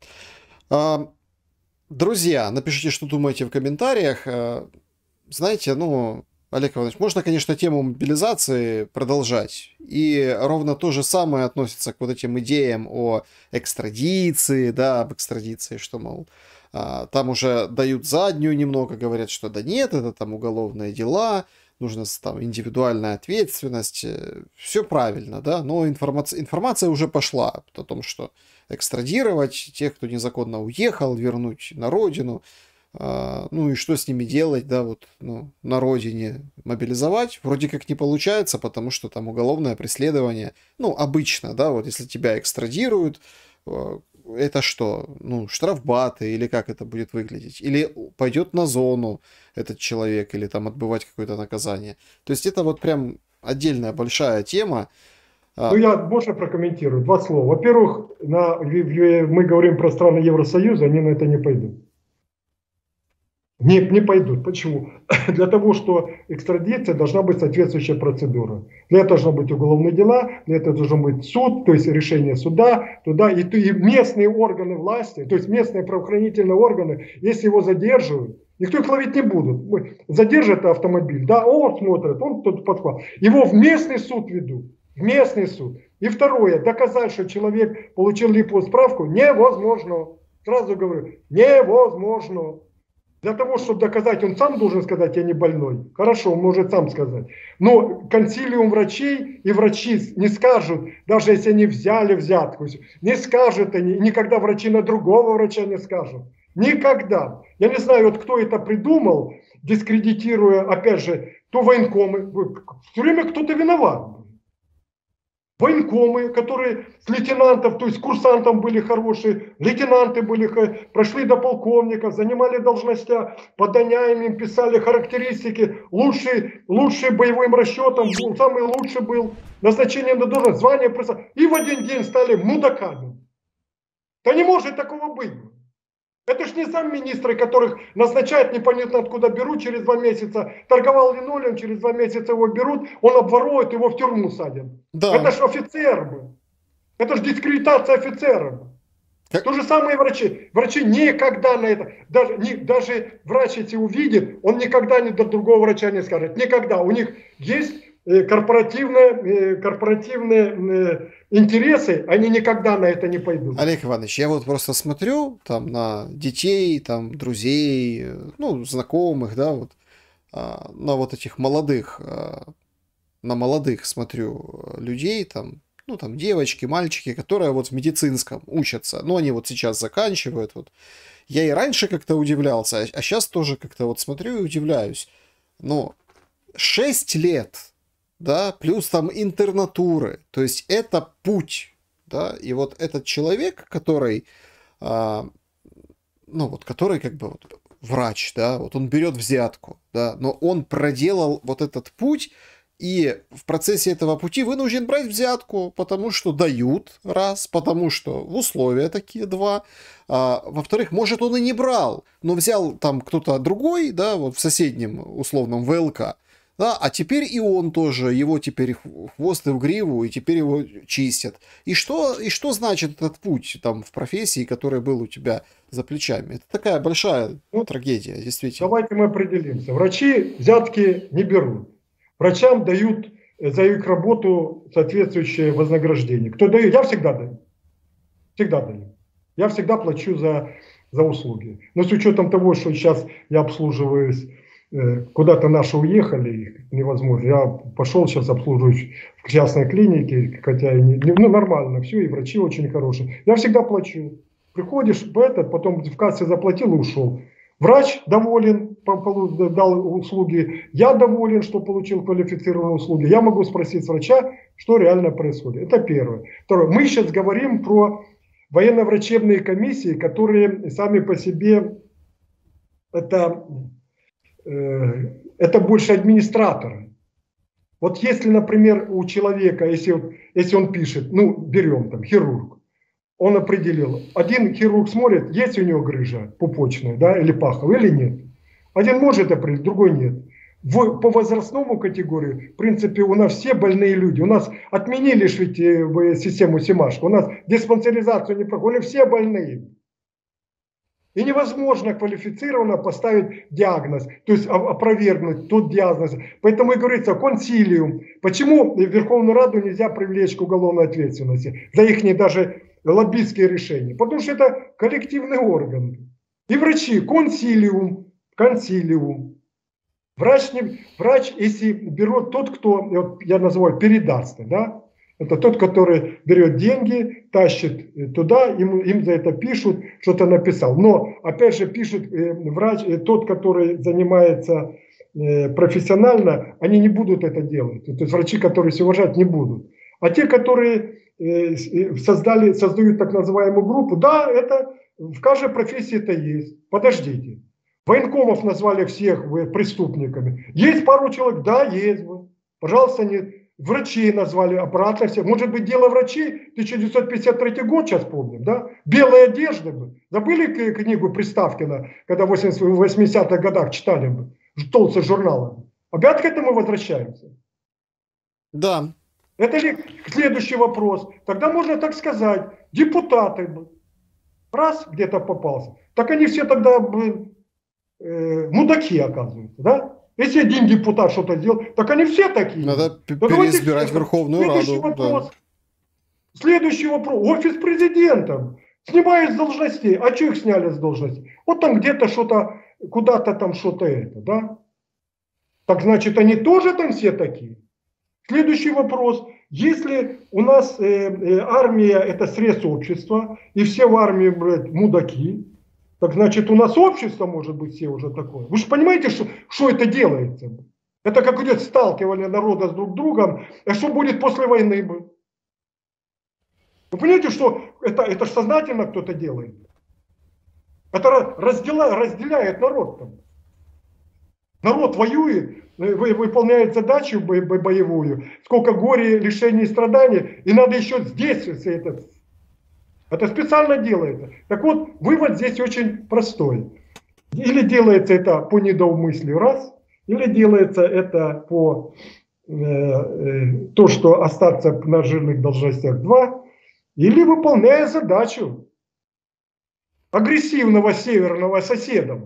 Друзья, напишите, что думаете в комментариях. Знаете, Олег Иванович, можно, конечно, тему мобилизации продолжать. И ровно то же самое относится к вот этим идеям о экстрадиции, да, об экстрадиции, что, мол, там уже дают заднюю немного, говорят, что да нет, это там уголовные дела, нужна там индивидуальная ответственность, все правильно, да, но информация уже пошла о том, что экстрадировать тех, кто незаконно уехал, вернуть на родину, и что с ними делать, да, вот, на родине мобилизовать, вроде как не получается, потому что там уголовное преследование, обычно, да, вот если тебя экстрадируют, это что? Ну, штрафбаты или как это будет выглядеть? Или пойдет на зону этот человек, или там отбывать какое-то наказание? То есть это вот прям отдельная большая тема. Ну, я можно прокомментирую. Два слова. Во-первых, мы говорим про страны Евросоюза, они на это не пойдут. Не пойдут. Почему? Для того, что экстрадиция должна быть соответствующая процедура. Для этого должны быть уголовные дела, для этого должен быть суд, то есть решение суда, туда и местные органы власти, то есть местные правоохранительные органы, если его задерживают, никто их ловить не будут. Задержат автомобиль, да, он смотрит, он тут подхват. Его в местный суд ведут. В местный суд. И второе, доказать, что человек получил липовую справку, невозможно. Сразу говорю, невозможно. Для того, чтобы доказать, он сам должен сказать, я не больной. Хорошо, он может сам сказать. Но консилиум врачей и врачи не скажут, даже если они взяли взятку, не скажут они, никогда врачи на другого врача не скажут. Никогда. Я не знаю, вот кто это придумал, дискредитируя, опять же, то военкомы. Все время кто-то виноват. Военкомы, которые с лейтенантов, то есть курсантом были хорошие, лейтенанты были, прошли до полковника, занимали должности, поданием им писали характеристики, лучший боевым расчетом, самый лучший был, назначение на должность, звание, и в один день стали мудаками. Да не может такого быть. Это ж не сам министры, которых назначают непонятно откуда берут через 2 месяца. Торговал линолеум, через 2 месяца его берут, он обворует, его в тюрьму садят. Да. Это ж офицер был. Это ж дискредитация офицера. То же самое и врачи. Врачи никогда на это, даже врач если увидит, он никогда до другого врача не скажет. Никогда. У них есть корпоративные интересы, они никогда на это не пойдут. Олег Иванович, я вот просто смотрю там на детей, там друзей, ну, знакомых, да, вот, на вот этих молодых, на молодых смотрю людей, там, ну, там девочки, мальчики, которые вот в медицинском учатся, ну, они вот сейчас заканчивают, вот. Я и раньше как-то удивлялся, а сейчас тоже как-то вот смотрю и удивляюсь. Ну, 6 лет, да, плюс там интернатуры, то есть это путь, да, и вот этот человек, который, ну вот, который как бы вот, врач, да, вот он берет взятку, да, но он проделал вот этот путь, и в процессе этого пути вынужден брать взятку, потому что дают, раз, потому что условия такие, два, во-вторых, может он и не брал, но взял там кто-то другой, да, вот в соседнем условном ВЛК, да, а теперь и он тоже, его теперь хвост и в гриву, и теперь его чистят. И что значит этот путь там в профессии, который был у тебя за плечами? Это такая большая трагедия, действительно. Давайте мы определимся. Врачи взятки не берут. Врачам дают за их работу соответствующее вознаграждение. Кто дает? Я всегда даю. Всегда даю. Я всегда плачу за услуги. Но с учетом того, что сейчас я обслуживаюсь, куда-то наши уехали, невозможно. Я пошел сейчас обслуживаюсь в частной клинике, хотя ну, нормально все, и врачи очень хорошие. Я всегда плачу. Приходишь потом в кассе заплатил и ушел. Врач доволен, дал услуги. Я доволен, что получил квалифицированные услуги. Я могу спросить с врача, что реально происходит. Это первое. Второе. Мы сейчас говорим про военно-врачебные комиссии, которые сами по себе это больше администраторы. Вот если, например, у человека, если он пишет, ну, берем там хирург, он определил, один хирург смотрит, есть у него грыжа пупочная, да, или паховая, или нет. Один может определить, другой нет. По возрастному категории, в принципе, у нас все больные люди. У нас отменили ж ведь систему СИМАШ, у нас диспансеризацию не проходит, все больные. И невозможно квалифицированно поставить диагноз, то есть опровергнуть тот диагноз. Поэтому и говорится консилиум. Почему в Верховную Раду нельзя привлечь к уголовной ответственности за их даже лоббистские решения? Потому что это коллективный орган. И врачи консилиум. Врач, если берет тот, кто, я называю, передастся, да? Это тот, который берет деньги, тащит туда, им за это пишут, что-то написал. Но, опять же, пишет врач, тот, который занимается профессионально, они не будут это делать. То есть врачи, которые все уважают, не будут. А те, которые создают так называемую группу. Да, это в каждой профессии это есть. Подождите. Военкомов назвали всех преступниками. Есть пару человек? Да, есть. Пожалуйста, не. Врачей назвали обратно всех. Может быть, дело врачей? 1953 год сейчас помним, да? Белые одежды. Забыли книгу Приставкина, когда в 80-х годах читали бы? Толстые журналы. Опять к этому возвращаемся. Да. Это ли следующий вопрос? Тогда можно так сказать. Депутаты. Раз где-то попался. Так они все тогда мудаки, оказывается, да? Если один депутат что-то сделал, так они все такие. Надо переизбирать Верховную Раду. Вопрос. Да. Следующий вопрос. Офис президента снимают с должностей. А что их сняли с должностей? Вот там где-то что-то, куда-то там что-то это, да? Так значит, они тоже там все такие? Следующий вопрос. Если у нас армия это срез общества, и все в армии, блядь, мудаки, так значит, у нас общество может быть все уже такое. Вы же понимаете, что это делается? Это как идет сталкивание народа с друг другом. А что будет после войны? Вы понимаете, что это сознательно кто-то делает? Это разделяет народ там. Народ воюет, выполняет задачу боевую. Сколько горя, лишений и страданий. И надо еще здесь это специально делается. Так вот, вывод здесь очень простой. Или делается это по недоумыслию, раз, или делается это по то, что остаться на жирных должностях, два, или выполняя задачу агрессивного северного соседа.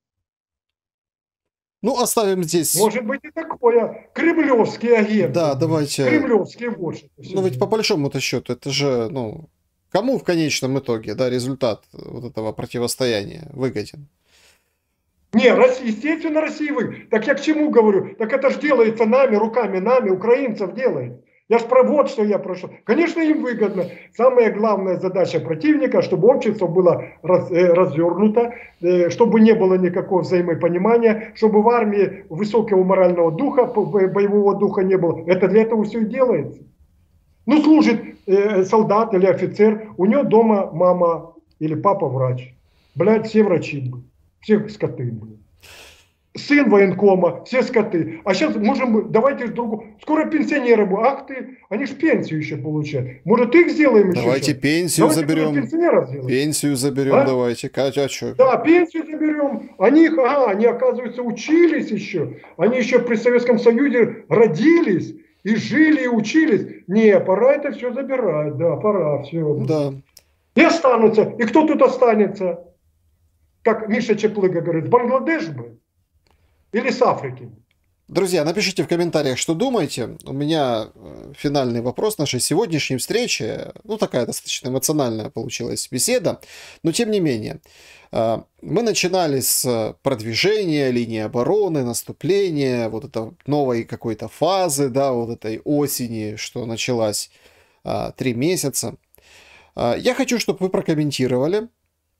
Ну, оставим здесь. Может быть и такое. Кремлевский агент. Да, давайте. Кремлевский вождь. Ну, ведь по большому-то счету, это же, ну, кому в конечном итоге, да, результат вот этого противостояния выгоден? Не, естественно, России выгоден. Так я к чему говорю? Так это же делается нами, руками нами, украинцев делает. Я ж про вот что я прошу. Конечно, им выгодно. Самая главная задача противника, чтобы общество было развернуто, чтобы не было никакого взаимопонимания, чтобы в армии высокого морального духа, боевого духа не было. Это для этого все и делается. Ну, служит солдат или офицер, у него дома мама или папа врач. Блядь, все врачи, все скоты. Сын военкома, все скоты. А сейчас можем, давайте другу. Скоро пенсионеры будут. Ах ты, они ж пенсию еще получают. Может, их сделаем еще? Давайте сейчас? пенсию заберем. Пенсию заберем, а? Давайте. Катя, что? Да, пенсию заберем. Они, оказывается, учились еще. Они еще при Советском Союзе родились и жили, и учились. Не, пора это все забирать. Да, пора, все. Да. И останутся. И кто тут останется? Как Миша Чеплыга говорит, с Бангладеш бы? Или с Африки? Друзья, напишите в комментариях, что думаете. У меня финальный вопрос нашей сегодняшней встречи. Ну, такая достаточно эмоциональная получилась беседа. Но, тем не менее, мы начинали с продвижения, линии обороны, наступления, вот это новой какой-то фазы, да, вот этой осени, что началась 3 месяца. Я хочу, чтобы вы прокомментировали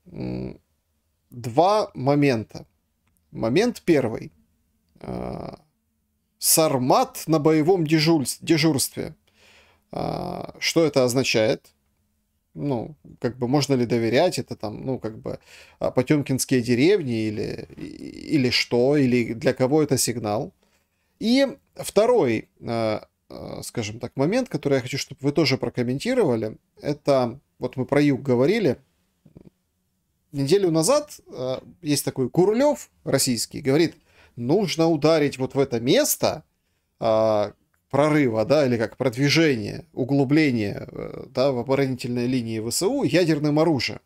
2 момента. Момент первый. Сармат на боевом дежурстве. Что это означает? Ну, как бы можно ли доверять? Это там, ну, как бы потемкинские деревни или что? Или для кого это сигнал? И второй, скажем так, момент, который я хочу, чтобы вы тоже прокомментировали, это, вот мы про юг говорили, неделю назад есть такой Курлев российский, говорит, нужно ударить вот в это место прорыва, да, или как продвижение, углубление, да, в оборонительной линии ВСУ ядерным оружием.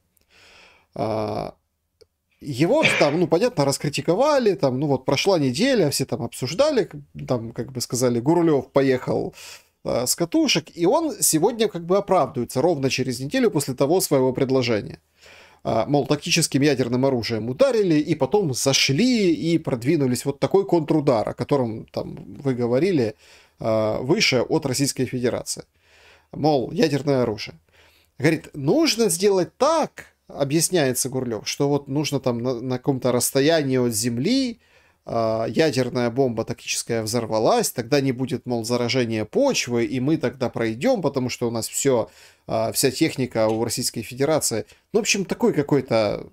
Его там, ну, понятно, раскритиковали, там, ну, вот прошла неделя, все там обсуждали, там, как бы сказали, Гурлев поехал с катушек, и он сегодня как бы оправдывается ровно через неделю после того своего предложения. Мол, тактическим ядерным оружием ударили, и потом зашли и продвинулись. Вот такой контрудар, о котором там вы говорили выше от Российской Федерации. Мол, ядерное оружие. Говорит, нужно сделать так, объясняется Гурлев, что вот нужно там на каком-то расстоянии от земли ядерная бомба тактическая взорвалась, тогда не будет, мол, заражения почвы, и мы тогда пройдем, потому что у нас все, вся техника у Российской Федерации. Ну, в общем, такой какой-то,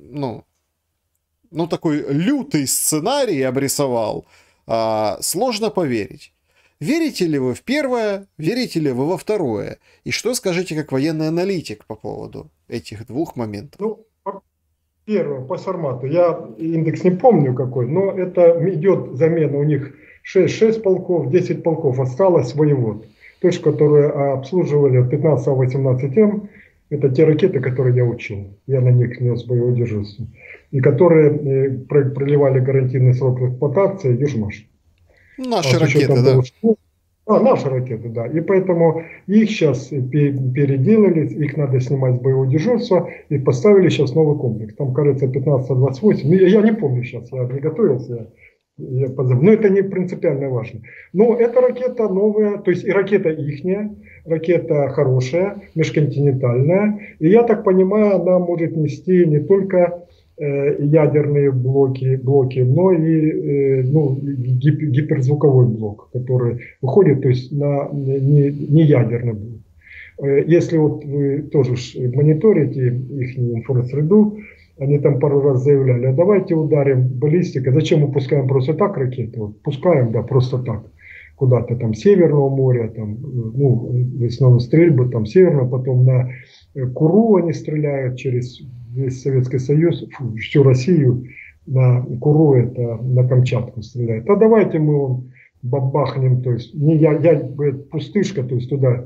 ну, такой лютый сценарий обрисовал. Сложно поверить. Верите ли вы в первое, верите ли вы во второе? И что скажете как военный аналитик по поводу этих двух моментов? Ну, первое, по формату. Я индекс не помню какой, но это идет замена. У них 6 полков, 10 полков осталось воевод. Точки, которые обслуживали 15-18М, это те ракеты, которые я учил. Я на них нес боевое дежурство. И которые проливали гарантийный срок эксплуатации Южмаш. Наши ракеты, да. Наши ракеты, да. И поэтому их сейчас переделали, их надо снимать с боевого дежурства и поставили сейчас новый комплекс. Там, кажется, 15-28. Я не помню сейчас, я не готовился. Но это не принципиально важно. Но эта ракета новая, то есть и ракета ихняя, ракета хорошая, межконтинентальная. И я так понимаю, она может нести не только ядерные блоки, но и гиперзвуковой блок, который выходит, то есть на не ядерный блок. Если вот вы тоже мониторите их инфрасреду, они там пару раз заявляли, а давайте ударим баллистикой, зачем мы пускаем просто так ракеты? Вот пускаем, да, просто так, куда-то там Северного моря, там, в основном стрельбы там Северного, потом на Куру они стреляют через весь Советский Союз, всю Россию, на Куру, это на Камчатку стреляют. А давайте мы бабахнем, то есть не пустышка, то есть туда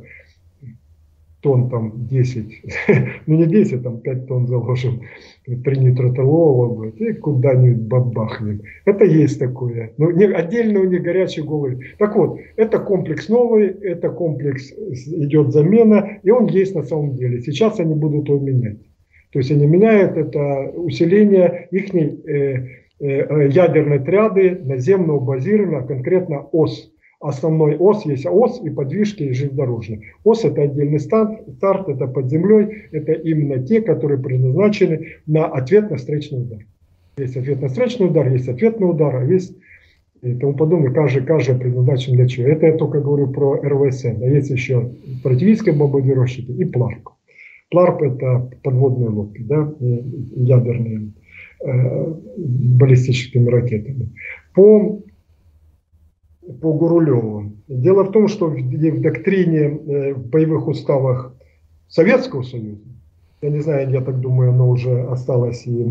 тонн там 10, ну не 10, там 5 тонн заложим тринитротолуола и куда-нибудь бабахнем. Это есть такое. Но отдельно у них горячий голый. Так вот, это комплекс новый, это комплекс идет замена, и он есть на самом деле. Сейчас они будут его менять. То есть они меняют это усиление их ядерной триады наземного базирования, конкретно ОС. Основной ОС есть ОС и подвижки и железнодорожные. ОС это отдельный старт, это под землей, это именно те, которые предназначены на ответно-встречный удар. Есть ответно-встречный удар, есть ответный удар, а есть и тому подобное, каждый предназначен для чего. Это я только говорю про РВСН, а есть еще стратегические бомбардировщики и ПЛАРП. ПЛАРП это подводные лодки, да, ядерные, баллистическими ракетами. По Гурулеву. Дело в том, что в доктрине, в боевых уставах Советского Союза, я не знаю, я так думаю, оно уже осталось и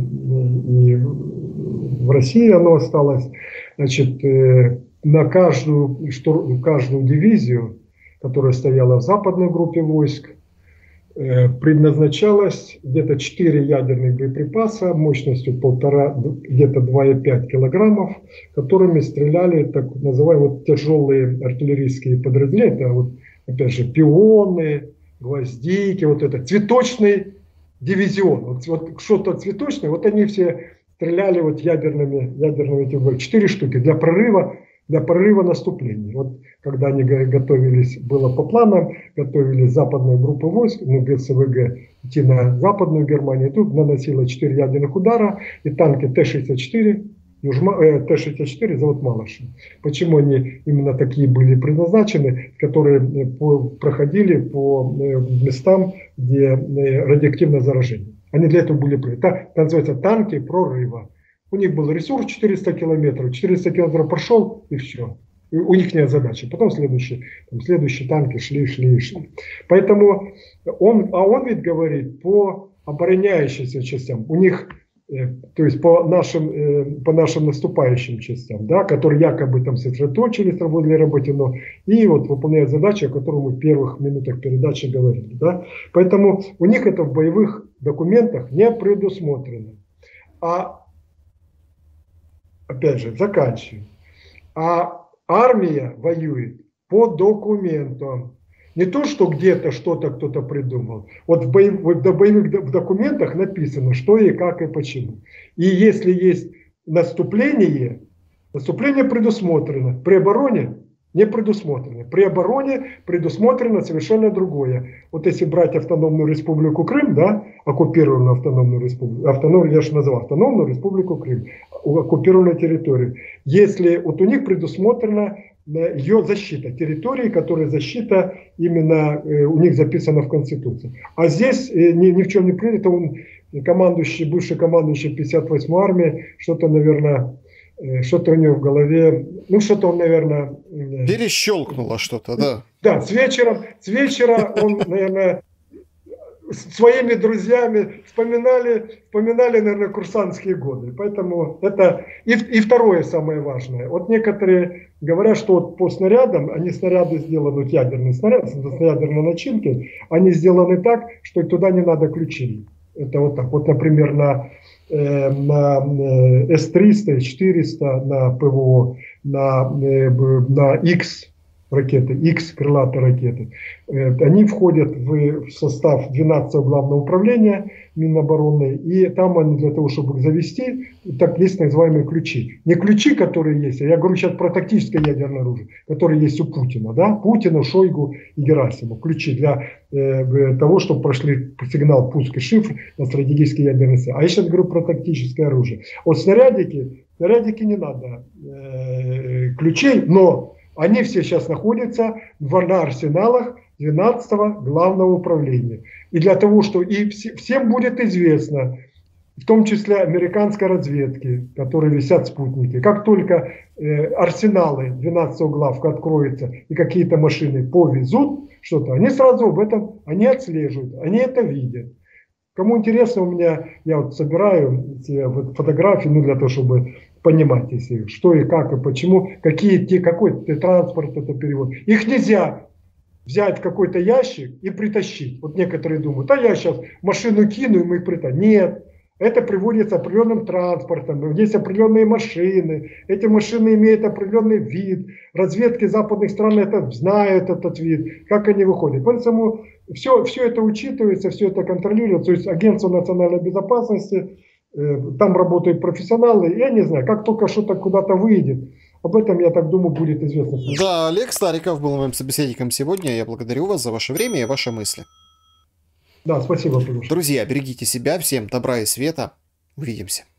в России оно осталось, значит, на каждую дивизию, которая стояла в западной группе войск, предназначалось где-то 4 ядерных боеприпаса мощностью где-то 2,5 килограммов, которыми стреляли так называемые тяжелые артиллерийские подразделения. Это вот, опять же, пионы, гвоздики, вот это цветочный дивизион. Вот что-то цветочное, вот они все стреляли вот ядерными 4 штуки для прорыва наступления. Вот когда они готовились, было по планам, готовили западную группу войск, ГСВГ идти на западную Германию, тут наносило 4 ядерных удара, и танки Т-64, Т-64 завод Малышев. Почему они именно такие были предназначены, которые проходили по местам, где радиоактивное заражение. Они для этого были приняты. Это называется танки прорыва. У них был ресурс 400 километров. 400 километров прошел, и все. И у них нет задачи. Потом следующие танки шли. Поэтому он ведь говорит по обороняющимся частям. У них, то есть по нашим наступающим частям, да, которые якобы там сосредоточились, работали Работино, и вот выполняют задачи, о которых мы в первых минутах передачи говорили. Да. Поэтому у них это в боевых документах не предусмотрено. Опять же, заканчиваю. А армия воюет по документам. Не то, что где-то что-то кто-то придумал. Вот в боевых документах написано, что и как и почему. И если есть наступление предусмотрено. При обороне не предусмотрены. При обороне предусмотрено совершенно другое. Вот если брать Автономную Республику Крым, да, оккупированную Автономную Республику, я же назвал Автономную Республику Крым, оккупированную территорию. Если вот у них предусмотрена ее защита, территории, которая защита именно у них записана в Конституции. А здесь ни в чем не принято, он командующий, бывший командующий 58-й армии, что-то, наверное, что-то у него в голове, ну что-то он, наверное... Перещелкнуло что-то, да. Да, с вечера он, наверное, своими друзьями вспоминали, наверное, курсантские годы. Поэтому это... И второе самое важное. Вот некоторые говорят, что вот по снарядам, они снаряды сделаны, вот ядерные снаряды, с ядерной начинкой, они сделаны так, что туда не надо ключей. Это вот так. Вот, например, на С-300, С-400, на ПВО, на X ракеты, X крылатые ракеты, они входят в состав 12-го главного управления Минобороны, и там они для того, чтобы их завести, так есть так называемые ключи. Не ключи, которые есть, а я говорю сейчас про тактическое ядерное оружие, которые есть у Путина, да, Путина, Шойгу и Герасимова. Ключи для того, чтобы прошли сигнал пуск и шифр на стратегические ядерные силы. А я сейчас говорю про тактическое оружие. Вот снарядики не надо ключей, но они все сейчас находятся на арсеналах 12-го главного управления. И для того, что и всем будет известно, в том числе американской разведки, которые висят спутники, как только арсеналы 12-го главка откроются и какие-то машины повезут что-то, они сразу об этом, они отслеживают, они это видят. Кому интересно, у меня, я вот собираю фотографии, ну, для того, чтобы понимать, если, что и как, и почему, какой транспорт это перевод. Их нельзя взять в какой-то ящик и притащить. Вот некоторые думают, а я сейчас машину кину, и мы их притащим. Нет, это приводится определенным транспортом, есть определенные машины, эти машины имеют определенный вид, разведки западных стран это знают, этот вид, как они выходят. Поэтому все это учитывается, все это контролируется. То есть Агентство национальной безопасности, там работают профессионалы, я не знаю, как только что-то куда-то выйдет, об этом, я так думаю, будет известно. Да, Олег Стариков был моим собеседником сегодня. Я благодарю вас за ваше время и ваши мысли. Да, спасибо. Друзья, берегите себя, всем добра и света. Увидимся.